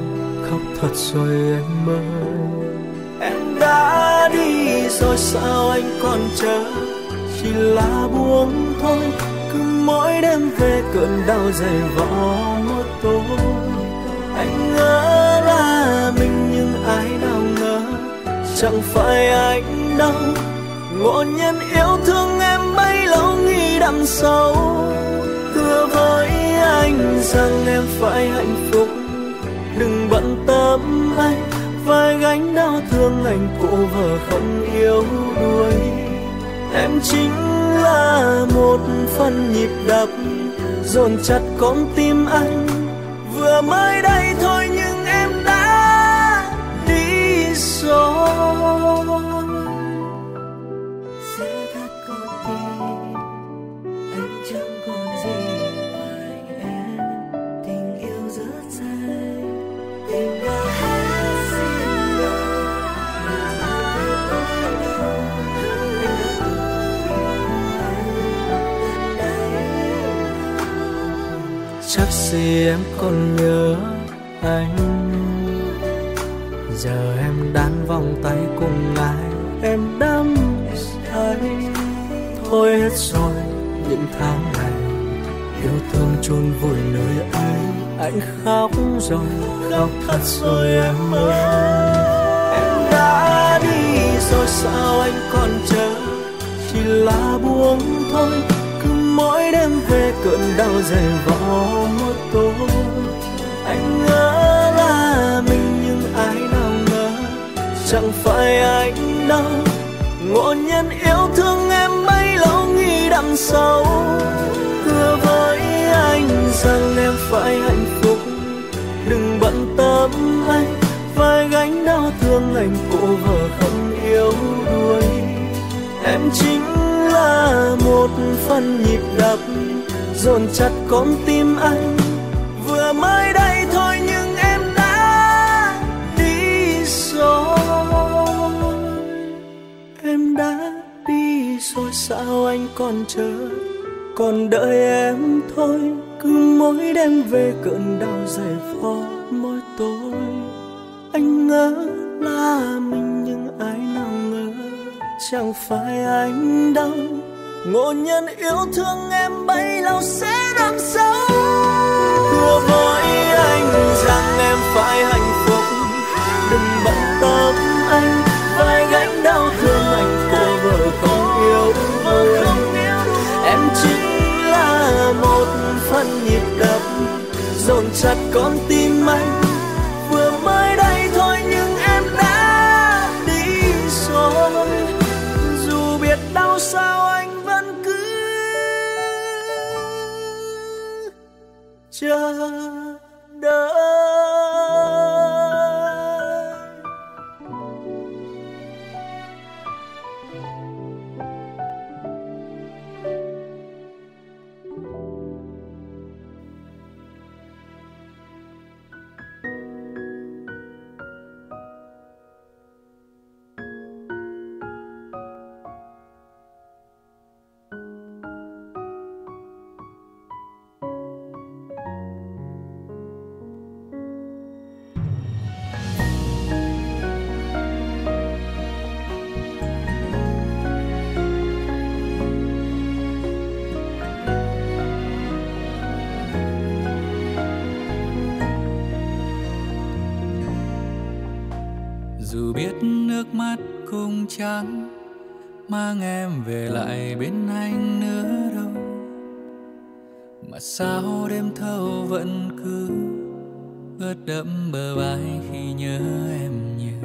S5: khóc thật rồi em ơi.
S1: Em đã đi rồi sao anh còn chờ, chỉ là buông thôi. Cứ mỗi đêm về cơn đau dày vò một tối. Anh ngỡ là mình nhưng ai nào ngờ chẳng phải anh đâu. Ngộ nhân yêu thương em bấy lâu nghĩ đằng sau. Thưa với anh rằng em phải hạnh phúc, đừng bận tâm anh. Vai gánh đau thương anh cô vợ không yếu đuối. Em chính là một phần nhịp đập dồn chặt con tim anh. Vừa mới đây thôi nhưng em đã đi rồi. Sẽ thật con tim anh chẳng còn gì ngoài em. Tình yêu rất dài, tình đã hết xin lỗi.
S5: Chắc gì em còn nhớ anh. Giờ em đan vòng tay cùng ai, em đắm say. Thôi hết rồi những tháng ngày yêu thương chôn vùi nơi anh khóc rồi, khóc thật rồi em ơi.
S1: Em đã đi rồi sao anh còn chờ, chỉ là buông thôi. Cứ mỗi đêm về cơn đau dày vò một tối. Anh ngỡ là mình nhưng ai nào ngờ chẳng phải anh đâu. Ngộ nhân yêu thương em bấy lâu nghĩ đằng sau. Thưa với anh rằng em phải hạnh phúc, đừng bận tâm anh. Vai gánh đau thương anh cô vợ không yếu đuối. Em chính là một phần nhịp đập dồn chặt con tim anh. Vừa mới đây thôi nhưng em đã đi rồi. Em đã đi rồi sao anh còn chờ, còn đợi em thôi. Cứ mỗi đêm về cơn đau dày vò mỗi tối. Anh ngỡ là mình nhưng ai nào ngờ chẳng phải anh đâu. Ngộ nhân yêu thương em bấy lâu sẽ đắm sâu. Thưa với anh rằng em phải hạnh phúc, đừng bận tâm anh. Vai gánh đau thương anh cô vợ không yêu đuối. Em chính là một phần nhịp đập dồn chặt con tim anh. Vừa mới đây thôi nhưng em đã đi rồi. Dù biết đau sao anh vẫn cứ chờ đợi.
S5: Dù biết nước mắt cũng chẳng mang em về lại bên anh nữa đâu, mà sao đêm thâu vẫn cứ ướt đẫm bờ vai khi nhớ em nhiều.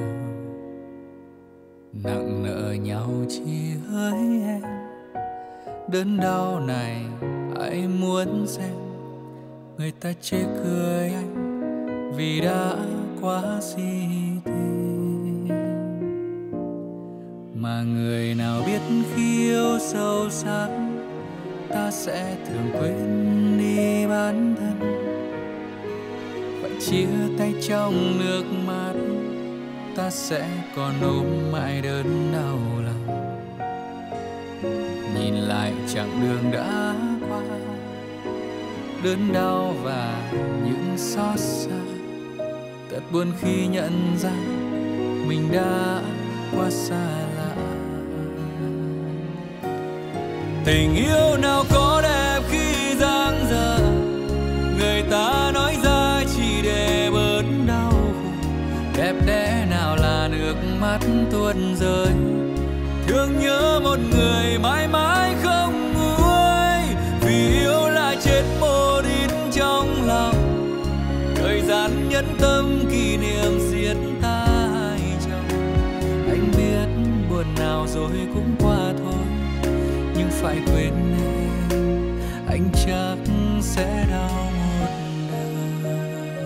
S5: Nặng nợ nhau chỉ hỡi em, đớn đau này ai muốn xem người ta chê cười anh vì đã quá si tình. Mà người nào biết khi yêu sâu sắc ta sẽ thường quên đi bản thân, phải chia tay trong nước mắt ta sẽ còn ôm mãi đớn đau lòng. Nhìn lại chặng đường đã qua, đớn đau và những xót xa
S4: Thật buồn khi nhận ra mình đã quá xa lạ. Tình yêu nào có đẹp khi dang dở, người ta nói ra chỉ để bớt đau khổ. Đẹp đẽ nào là nước mắt tuôn rơi, thương nhớ một người mãi mãi không nguôi. Vì yêu lại chết một ít trong lòng, thời gian nhẫn tâm kỷ niệm giết ta hai chồng. Anh biết buồn nào rồi cũng qua thôi, nhưng phải quên em, anh chắc sẽ đau một đời.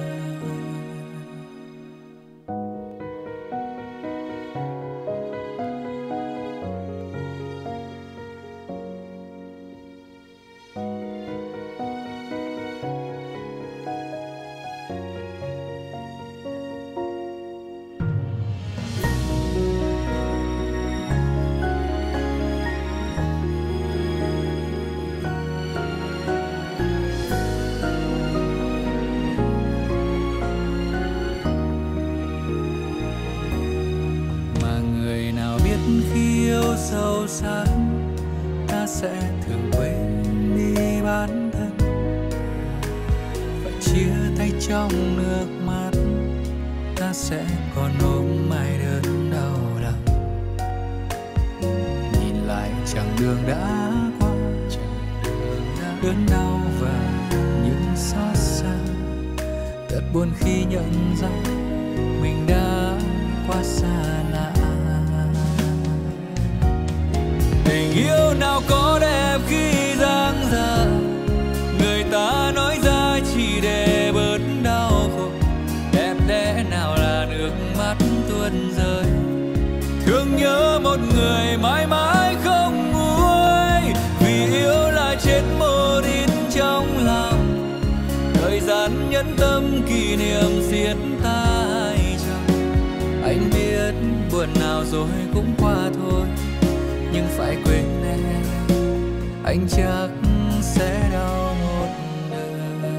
S4: Sâu sắc ta sẽ thường quên đi bản thân, phải chia tay trong nước mắt, ta sẽ còn ôm mãi đớn đau lòng. Nhìn lại chặng đường đã qua, đớn đau và những xót xa. Thật buồn khi nhận ra mình đã quá xa lạ. Tình yêu nào có đẹp khi dang dở, người ta nói ra chỉ để bớt đau khổ. Đẹp đẽ nào là nước mắt tuôn rơi, thương nhớ một người mãi mãi không nguôi. Vì yêu lại chết một ít trong lòng, thời gian nhẫn tâm kỷ niệm giết ta hai chồng. Anh biết buồn nào rồi cũng qua thôi, nhưng phải quên em, anh chắc sẽ đau một đời.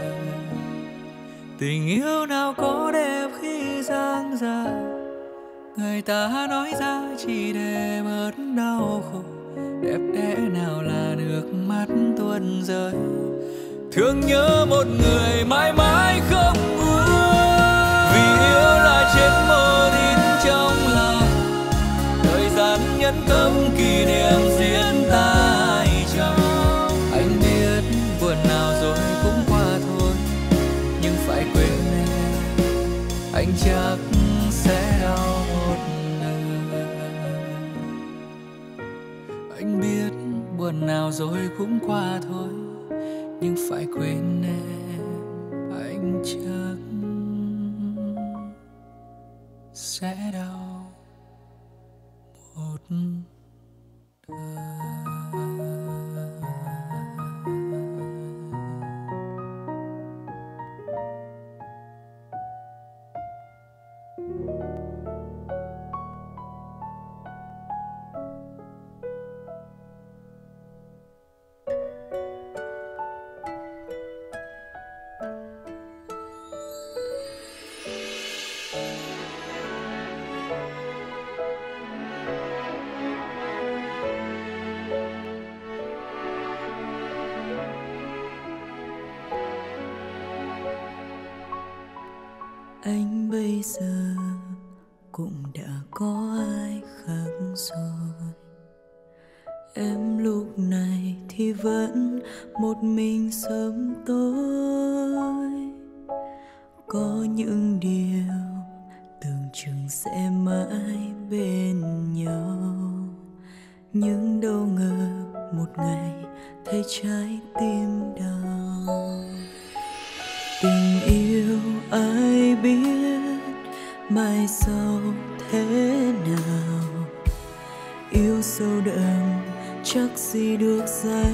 S4: Tình yêu nào có đẹp khi dang dở, người ta nói ra chỉ để bớt đau khổ. Đẹp đẽ nào là nước mắt tuôn rơi, thương nhớ một người mãi mãi không nguôi. Vì yêu lại chết một ít trong lòng, thời gian nhẫn tâm kỷ niệm diễn ta hai chồng. Anh biết buồn nào rồi cũng qua thôi, nhưng phải quên em, anh chắc sẽ đau một đời. Anh biết buồn nào rồi cũng qua thôi, nhưng phải quên em, anh chắc sẽ đau một đời.
S3: Anh bây giờ cũng đã có ai khác rồi. Em lúc này thì vẫn một mình sớm tối. Có những điều tưởng chừng sẽ mãi bên nhau, nhưng đâu ngờ một ngày thấy trái tim đau. Tình yêu ai biết mai sau thế nào, yêu sâu đậm chắc gì được dài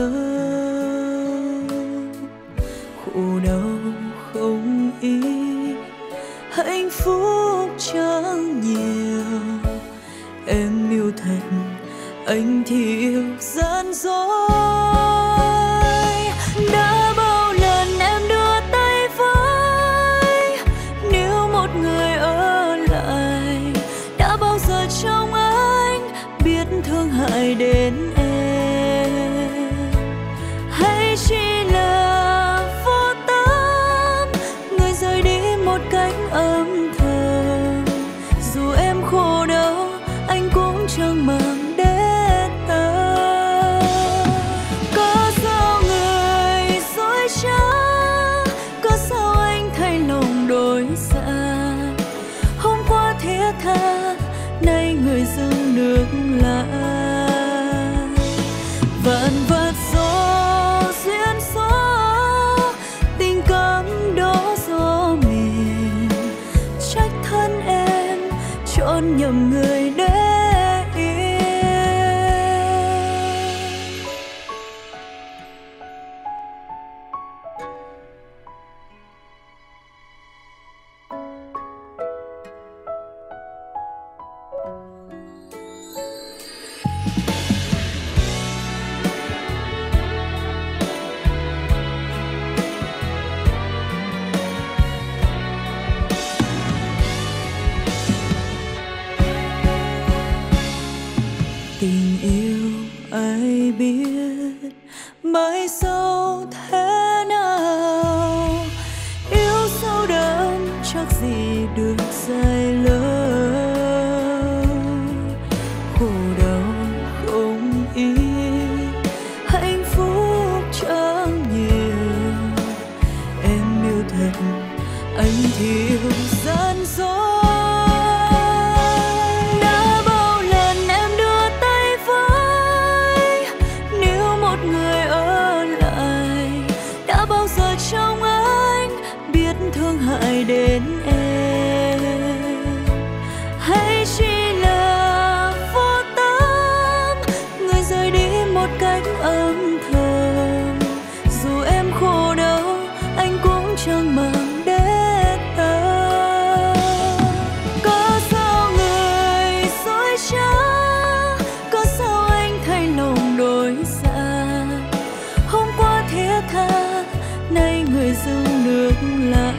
S3: lâu. Khổ đau không ít, hạnh phúc chẳng nhiều. Em yêu thật, anh thì yêu gian dối. Đã bao lần em đưa tay với, níu nhầm người để tình yêu ai biết mãi sau thế nào, yêu sâu đậm chắc gì được dài lâu, khổ đau không ít hạnh phúc chẳng nhiều, em yêu thật anh thiếu gian dối. Đến em hay chỉ là vô tâm, người rời đi một cách âm thầm, dù em khổ đau anh cũng chẳng màng để tâm. Có sao người dối trá, có sao anh thay lòng đổi dạ, hôm qua thiết tha nay người dưng nước lạ.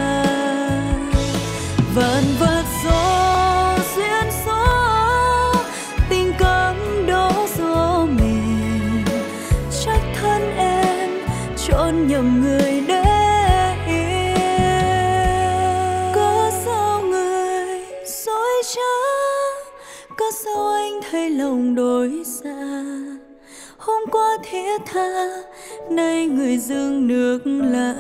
S3: Vạn vật gió duyên số, tình cảm đổ gió mình, trách thân em chọn nhầm người để yêu. Có sao người dối trá, có sao anh thay lòng đổi dạ, hôm qua thiết tha nay người dưng nước lạ.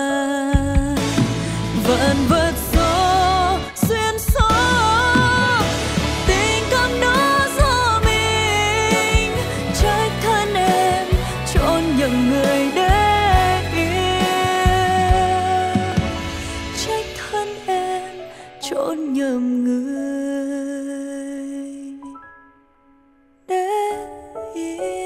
S3: Vạn vật duyên số, tình cảm đó do mình, trách thân em chọn nhầm người để yêu, trách thân em chọn nhầm người để yêu.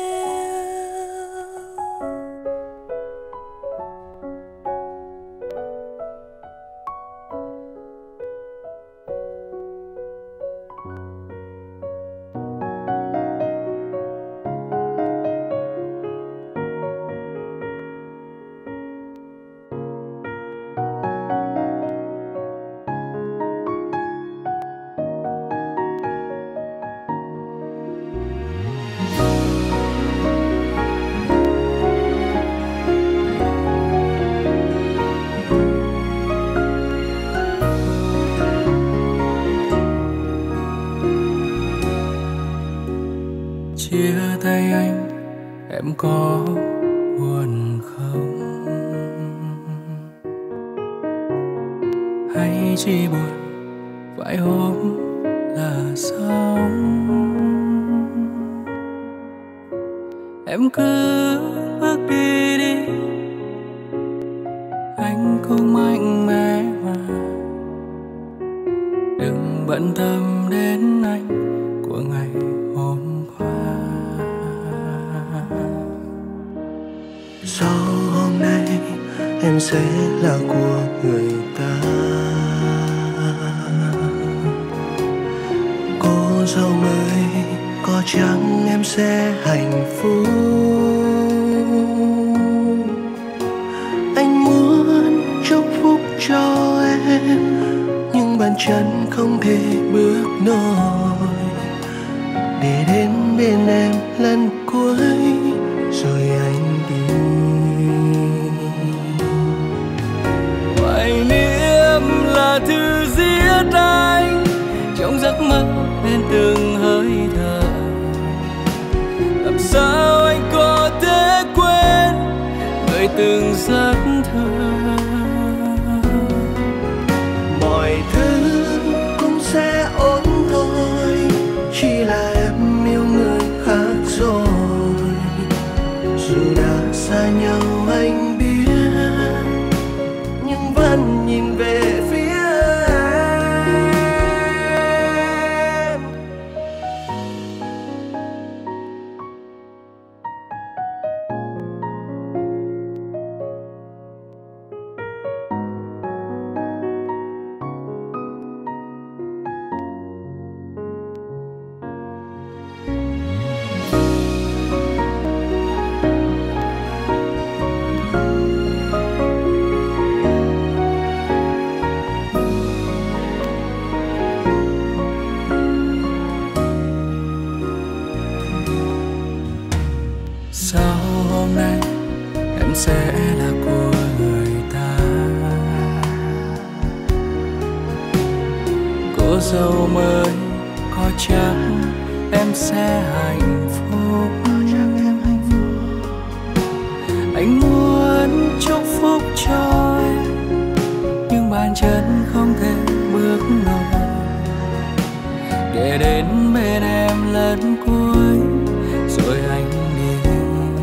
S5: Chia tay anh em có buồn không, hay chỉ buồn vài hôm là xong. Em cứ bước đi đi, anh cũng mạnh mẽ mà, đừng bận tâm đến anh của ngày hôm qua.
S1: Sau hôm nay em sẽ là của người ta, cô dâu mới có chăng em sẽ hạnh phúc. Anh muốn chúc phúc cho em, nhưng bàn chân không thể bước nổi để đến bên em lần cuối rồi anh đi.
S5: Hoài niệm là thứ giết anh trong giấc mơ nên từng hơi thở. Làm sao anh có thể quên người từng giấc thơ.
S1: Mọi thứ cũng sẽ ổn thôi, chỉ là em yêu người khác rồi. Dù đã xa nhau anh biết, nhưng vẫn nhìn về phía em.
S4: dâu mới có chắc em sẽ hạnh phúc. Anh muốn chúc phúc cho em, nhưng bàn chân không thể bước nổi để đến bên em lần cuối rồi anh đi.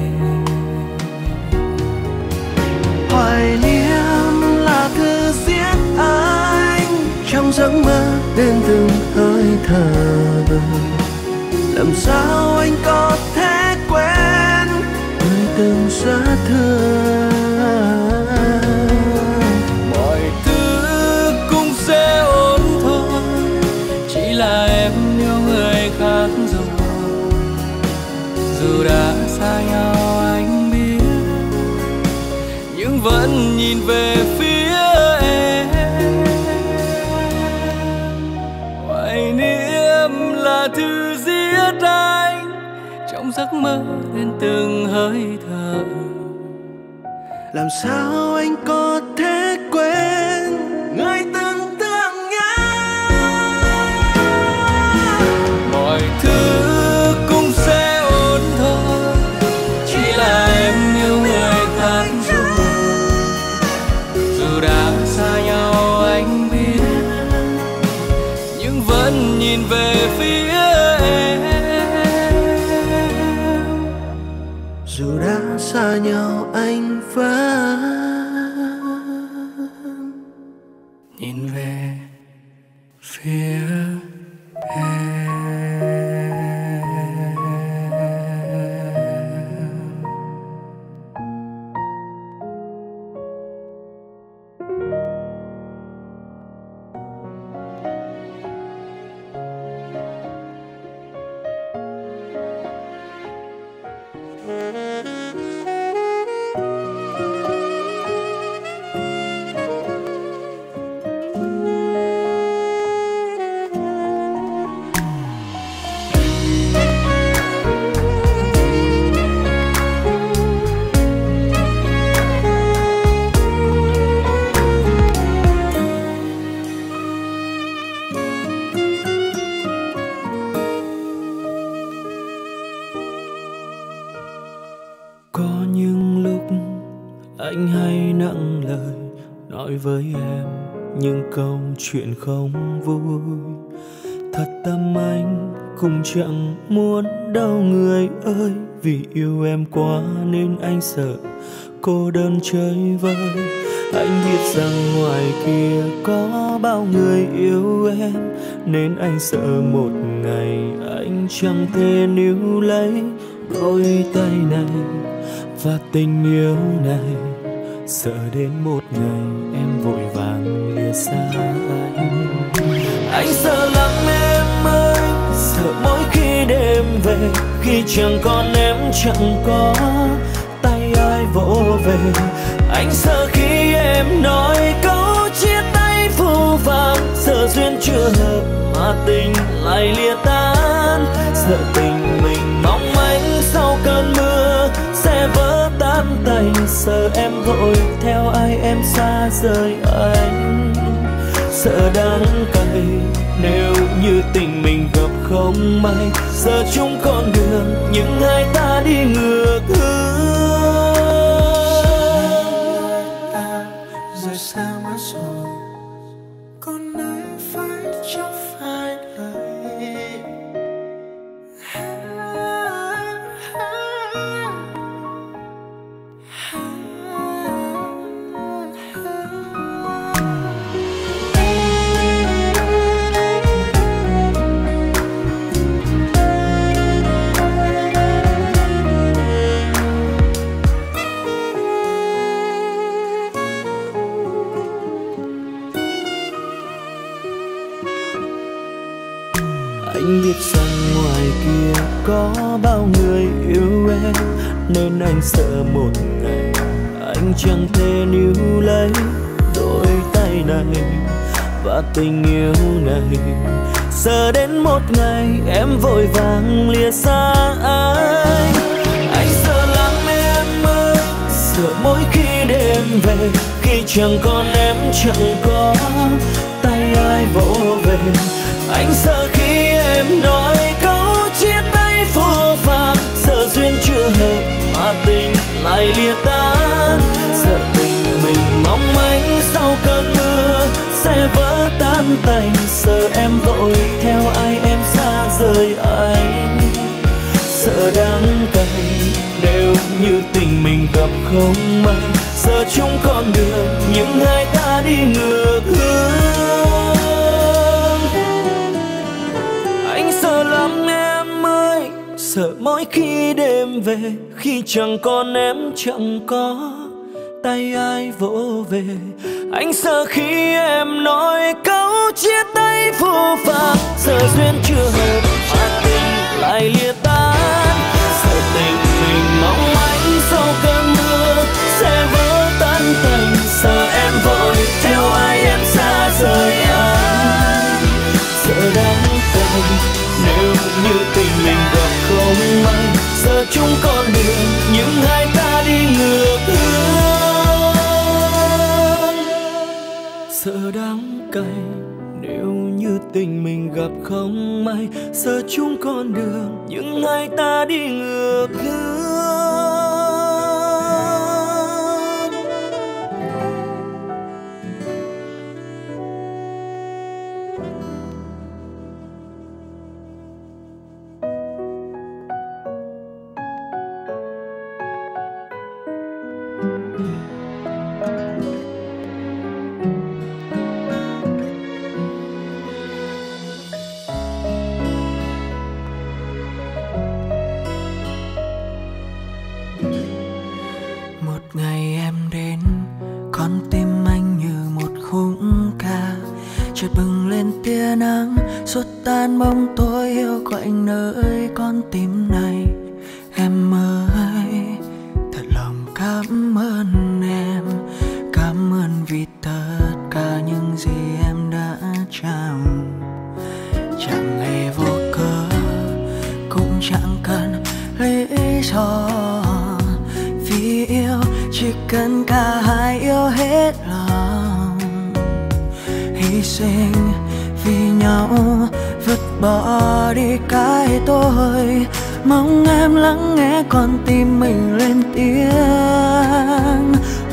S1: Hoài niệm là thứ giết anh, trong giấc mơ đến từng hơi thở. Làm sao anh có thể quên người từng rất thương.
S4: Mọi thứ cũng sẽ ổn thôi, chỉ là em yêu người khác rồi. Dù đã xa nhau anh biết, nhưng vẫn nhìn về phía em. Hoài niệm là thứ giết anh, trong giấc mơ đến từng hơi thở.
S1: Làm sao anh có thể quên người từng thương nhớ.
S4: Mọi thứ cũng sẽ ổn thôi, chỉ là em yêu người khác rồi. Dù đã xa nhau anh biết, nhưng vẫn nhìn về phía em.
S1: Dù đã xa nhau anh vẫn
S4: nhìn về phía em.
S5: Có những lúc anh hay nặng lời nói với em những câu chuyện không vui. Thật tâm anh cũng chẳng muốn đâu người ơi, vì yêu em quá nên anh sợ cô đơn chơi vơi. Anh biết rằng ngoài kia có bao người yêu em, nên anh sợ một ngày anh chẳng thể níu lấy đôi tay này và tình yêu này. Sợ đến một ngày em vội vàng lìa xa anh. Anh sợ lắm em ơi, sợ mỗi khi đêm về, khi chẳng còn em chẳng có tay ai vỗ về. Anh sợ khi em nói câu chia tay phũ phàng, sợ duyên chưa hợp mà tình lại lìa tan. Sợ tình mình mong manh sau cơn mưa sẽ vỡ tan tành. Sợ em vội theo ai em xa rời anh. Sợ đắng cay nếu như tình mình gặp không may. Giờ chung con đường nhưng hai ta đi ngược hướng.
S4: Rồi sao mất rồi, còn ai phải chẳng phải lời.
S5: Anh biết rằng ngoài kia có bao người yêu em, nên anh sợ một ngày anh chẳng thể níu lấy đôi tay này và tình yêu này. Sợ đến một ngày em vội vàng lìa xa anh. Anh sợ lắm em ơi, sợ mỗi khi đêm về, khi chẳng còn em chẳng có tay ai vỗ về. Anh sợ khi em nói câu chia tay phũ phàng, sợ duyên chưa hợp mà tình lại lìa tan, sợ tình mình mong manh sau cơn mưa sẽ vỡ tan tành, sợ em vội theo ai em xa rời anh, sợ đắng cay nếu như tình mình gặp không may, sợ chung con đường nhưng hai ta đi ngược hướng. Anh sợ lắm em ơi, sợ mỗi khi đêm về, khi chẳng còn em chẳng có tay ai vỗ về. Anh sợ khi em nói câu chia tay phũ phàng, sợ duyên chưa hợp mà tình lại lìa tan, sợ tình mình mong manh sau cơn mưa sẽ vỡ tan tành, sợ em vội theo ai em xa rời anh, sợ đắng cay nếu như tình mình gặp không may, sợ chung con đường nhưng hai ta đi ngược hướng, sợ đắng cay nếu như tình mình gặp không may, sợ chung con đường nhưng hai ta đi ngược hướng.
S4: Ngày em đến, con tim anh như một khúc ca, chợt bừng lên tia nắng, xua tan bóng tối yêu quạnh nơi con tim này. Em ơi, thật lòng cảm ơn em, cảm ơn vì tất cả những gì em đã trao. Chẳng hề vô cớ, cũng chẳng cần lý do, vì yêu chỉ cần cả hai yêu hết lòng, hy sinh vì nhau, vứt bỏ đi cái tôi. Mong em lắng nghe con tim mình lên tiếng.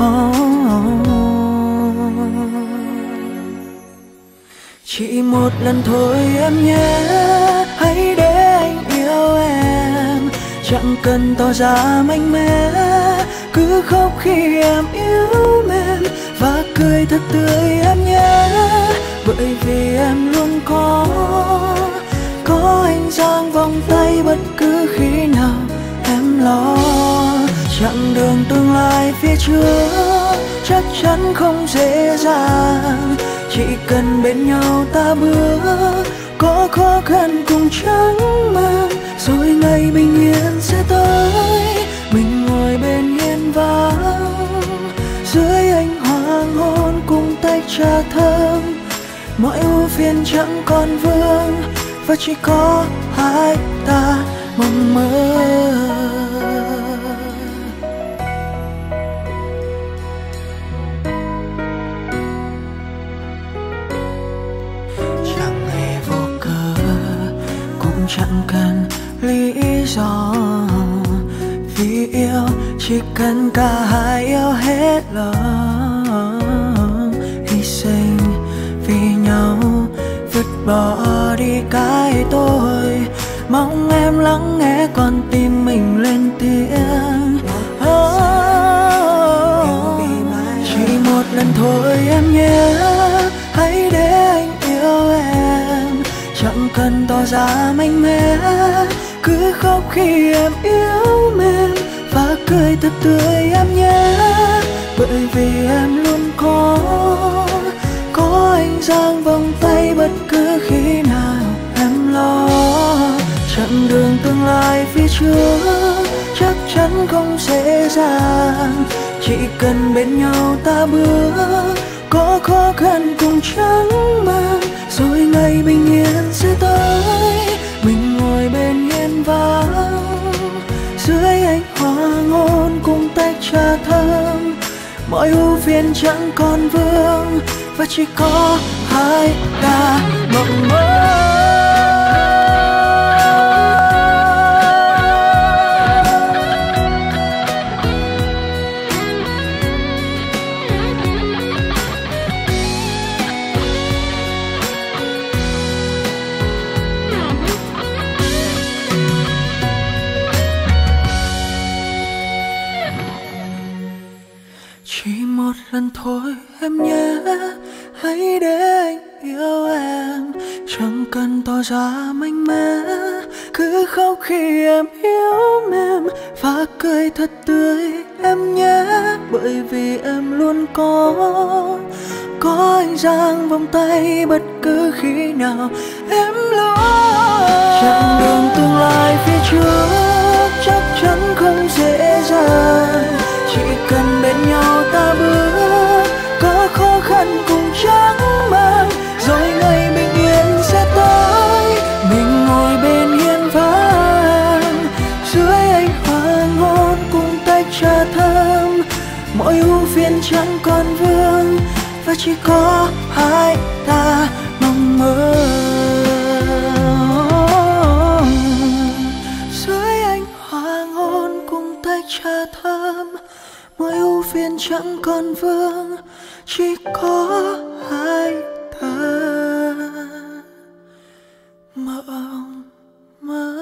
S4: Chỉ một lần thôi em nhé, hãy để anh yêu em, chẳng cần tỏ ra mạnh mẽ, cứ khóc khi em yếu mềm và cười thật tươi em nhé. Bởi vì em luôn có anh dang vòng tay bất cứ khi nào em lo. Chặng đường tương lai phía trước chắc chắn không dễ dàng, chỉ cần bên nhau ta bước, có khó khăn cùng chẳng mang, rồi ngày bình yên sẽ tới. Mình ngồi bên hiên vắng dưới ánh hoàng hôn cùng tách trà thơm, mọi ưu phiền chẳng còn vương và chỉ có hai ta mong mơ. Chẳng hề vô cớ, cũng chẳng cần lý do, vì yêu chỉ cần cả hai yêu hết lòng, hy sinh vì nhau, vứt bỏ đi cái tôi. Mong em lắng nghe con tim mình lên tiếng. Chỉ một lần thôi em nhé, hãy để anh yêu em, chẳng cần tỏ ra mạnh mẽ, cứ khóc khi em yếu mềm và cười thật tươi em nhé. Bởi vì em luôn có anh dang vòng tay bất cứ khi nào em lo. Chặng đường tương lai phía trước chắc chắn không dễ dàng, chỉ cần bên nhau ta bước, có khó khăn cùng chẳng mang, rồi ngày bình yên sẽ tới. Mình ngồi bên hiên vắng dưới ánh hoàng hôn cùng tách trà thơm, mọi ưu phiền chẳng còn vương và chỉ có hai ta mộng mơ. Chỉ một lần thôi em nhé, hãy để anh yêu em, chẳng cần tỏ ra mạnh mẽ, cứ khóc khi em yêu em và cười thật tươi em nhé. Bởi vì em luôn có anh dang vòng tay bất cứ khi nào em lo. Chặng đường tương lai phía trước chắc chắn không dễ dàng, chỉ cần bên nhau ta bước, có khó khăn cùng chẳng mang, rồi ngày bình yên sẽ tới. Mình ngồi bên hiên vàng, dưới ánh hoàng hôn cùng tách trà thơm, mỗi ưu phiền chẳng còn vương và chỉ có hai ta mong mơ. Dưới ánh hoàng hôn cùng tách trà thơm, mỗi ưu phiền chẳng còn vương, chỉ có hai ta mộng mơ.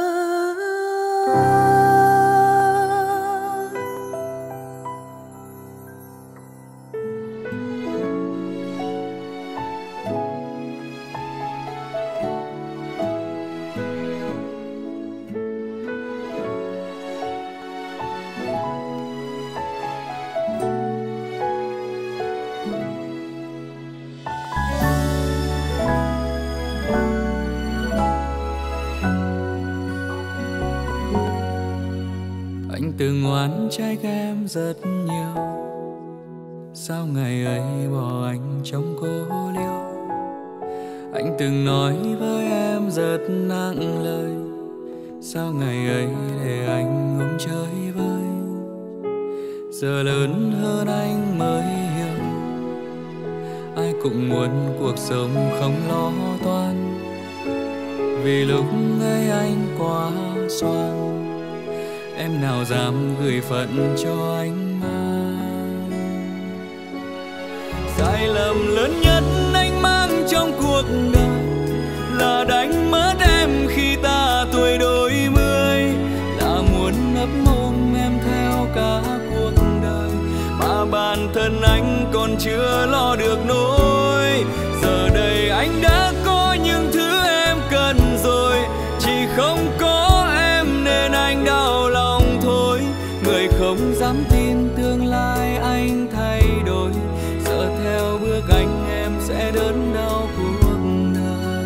S5: Anh từng oán trách em rất nhiều, sao ngày ấy bỏ anh trong cô liêu. Anh từng nói với em rất nặng lời, sao ngày ấy để anh ôm chơi vơi. Giờ lớn hơn anh mới hiểu, ai cũng muốn cuộc sống không lo toan. Vì lúc ấy anh quá xoan, em nào dám gửi phận cho anh mang. Sai lầm lớn nhất anh mang trong cuộc đời là đánh mất em khi ta tuổi đôi mươi. Là muốn ấp ôm em theo cả cuộc đời, mà bản thân anh còn chưa lo được nỗi. Giờ đây anh đã có những thứ em cần rồi, chỉ không có em nên anh đau lòng thôi. Người không dám tin tương lai anh thay đổi, giờ theo bước anh em sẽ đớn đau cuộc đời.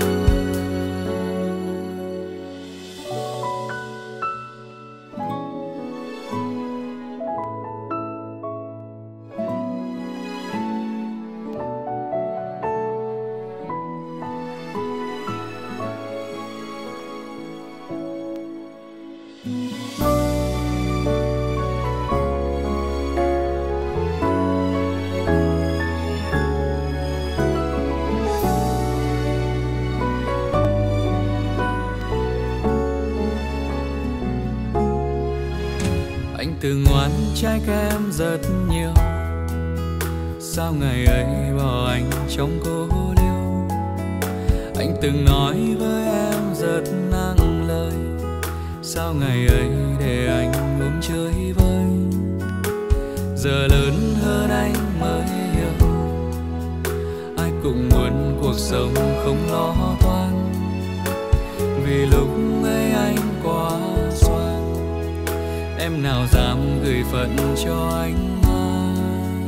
S5: Anh từng oán trách em rất nhiều, sao ngày ấy bỏ anh trong cô liêu. Anh từng nói với em rất nặng lời, sao ngày ấy để anh ôm chơi vơi. Giờ lớn hơn anh mới hiểu, ai cũng muốn cuộc sống không lo toan. Vì lúc ấy anh quá xoan, em nào dám gửi phận cho anh mang.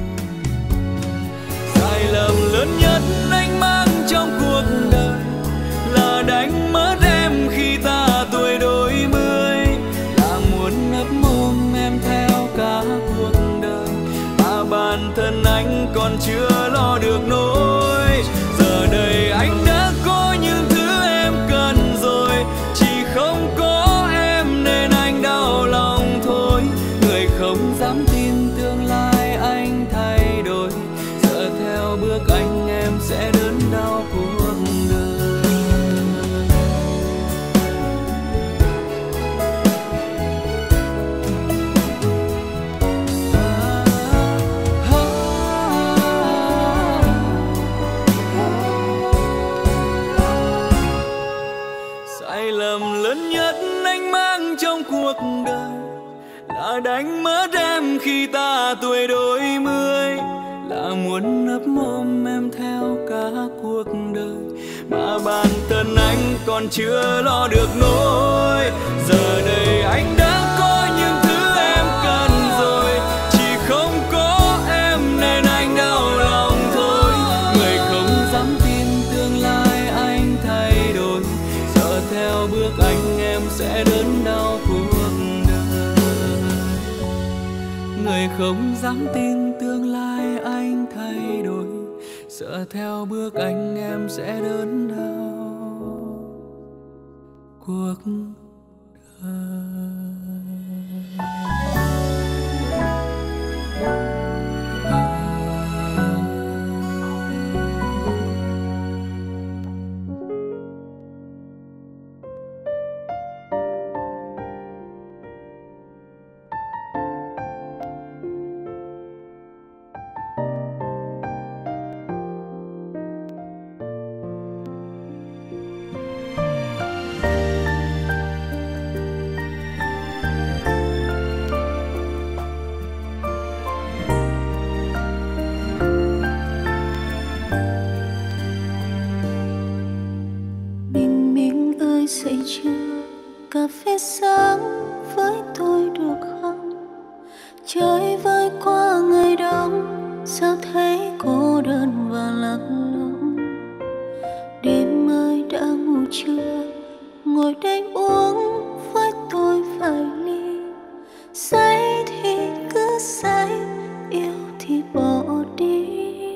S5: Sai lầm lớn nhất anh mang trong cuộc đời là đánh mất em khi ta tuổi đôi mươi. Là muốn ấp ôm em theo cả cuộc đời, mà bản thân anh còn chưa lo được nỗi. Giờ đây anh đã có những thứ em cần rồi, chỉ không có em nên anh đau lòng thôi. Người không dám tin tương lai anh thay đổi, giờ theo bước anh em sẽ được còn chưa lo được nỗi. Giờ đây anh đã có những thứ em cần rồi, chỉ không có em nên anh đau lòng thôi. Người không dám tin tương lai anh thay đổi, sợ theo bước anh em sẽ đớn đau cuộc đời. Người không dám tin tương lai anh thay đổi, sợ theo bước anh em sẽ đớn đau cuộc đời.
S3: Dậy trưa cà phê sáng với tôi được không? Trời vơi qua ngày đông, sao thấy cô đơn và lạc lõng. Đêm ơi đã ngủ chưa, ngồi đây uống với tôi vài ly. Say thì cứ say, yêu thì bỏ đi.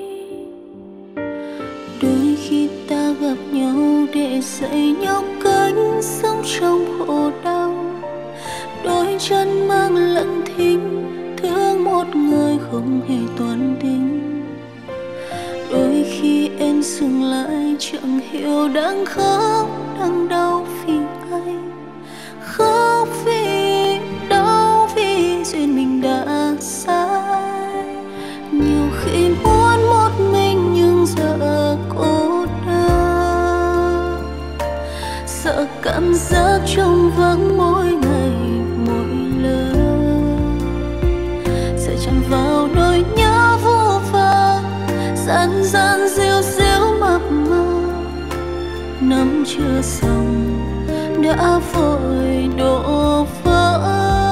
S3: Đôi khi ta gặp nhau để dạy nhau cách sống trong khổ đau. Đôi chân mang lặng thinh, thương một người không hề toan tính. Đôi khi em dừng lại chẳng hiểu đang khóc, đang đau vì ai. Khóc vì đau vì duyên mình đã sai. Nhiều khi muốn một mình nhưng giờ cô đơn. Sợ cảm giác trong vắng mỗi ngày mỗi lời. Sợ chạm vào nỗi nhớ vô vàn, gian gian díu díu mập mờ. Năm chưa xong đã vội đổ vỡ.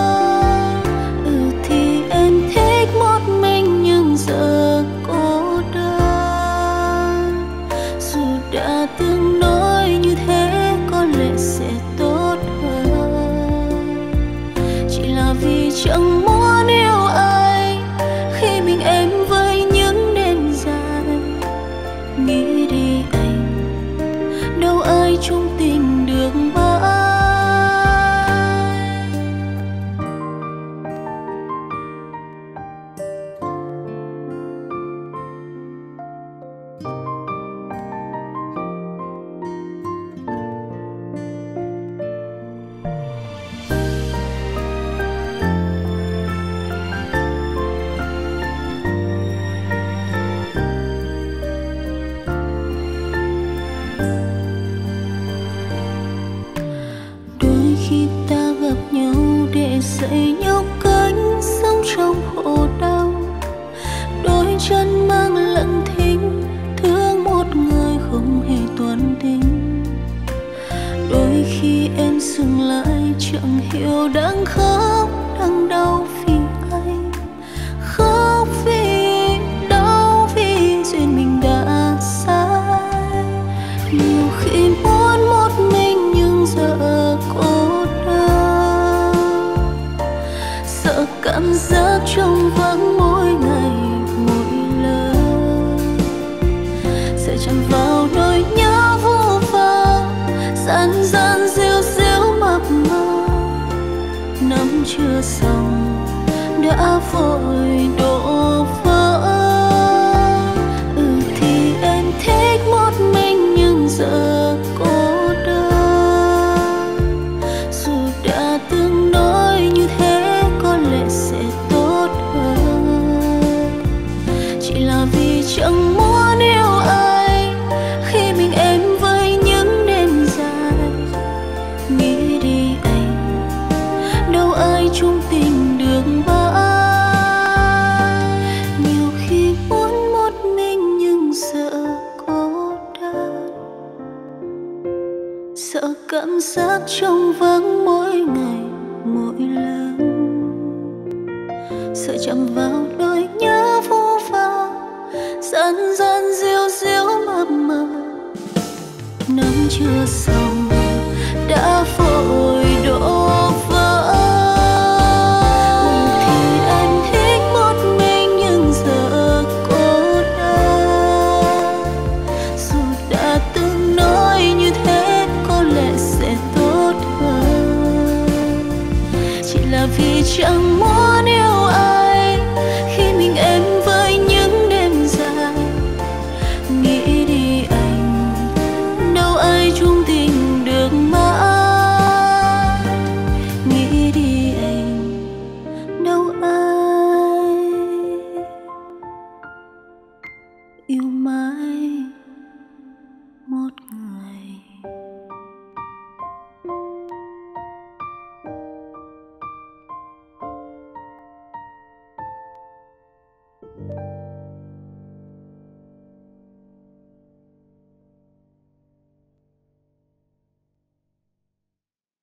S3: Thì em thích một mình nhưng giờ cô đơn. Dù đã từng nói như thế có lẽ sẽ tốt hơn, chỉ là vì chẳng muốn yêu ai khi mình em với những đêm dài. Nghĩ đi anh, đâu ai chung tình được mãi. Dạy nhau cách sống trong khổ đau. Đôi chân mang lặng thinh, thương một người không hề toan tính. Đôi khi em dừng lại chẳng hiểu đang khóc, đang đau vì ai. Khóc vì đau vì duyên mình đã sai. Nhiều khi muốn một mình nhưng giờ cô đơn. Sợ cảm giác trong vắng mỗi ngày mỗi lời. Sợ chạm vào nỗi nhớ vô vàn, gian gian díu díu mập mờ. Năm chưa xong đã vội đổ vỡ. Thì em thích một mình nhưng giờ cô đơn. Dù đã từng nói như thế có lẽ sẽ tốt hơn, chỉ là vì chẳng muốn yêu ai khi mình em với những đêm dài. Nghĩ đi anh, đâu ai chung tình được mãi. Nhiều khi muốn một mình nhưng sợ cô đơn. cảm giác trong vắng mỗi ngày mỗi lần, sợ chạm vào nỗi nhớ vu vơ, dần dần díu díu mập mờ. Nắng chưa xa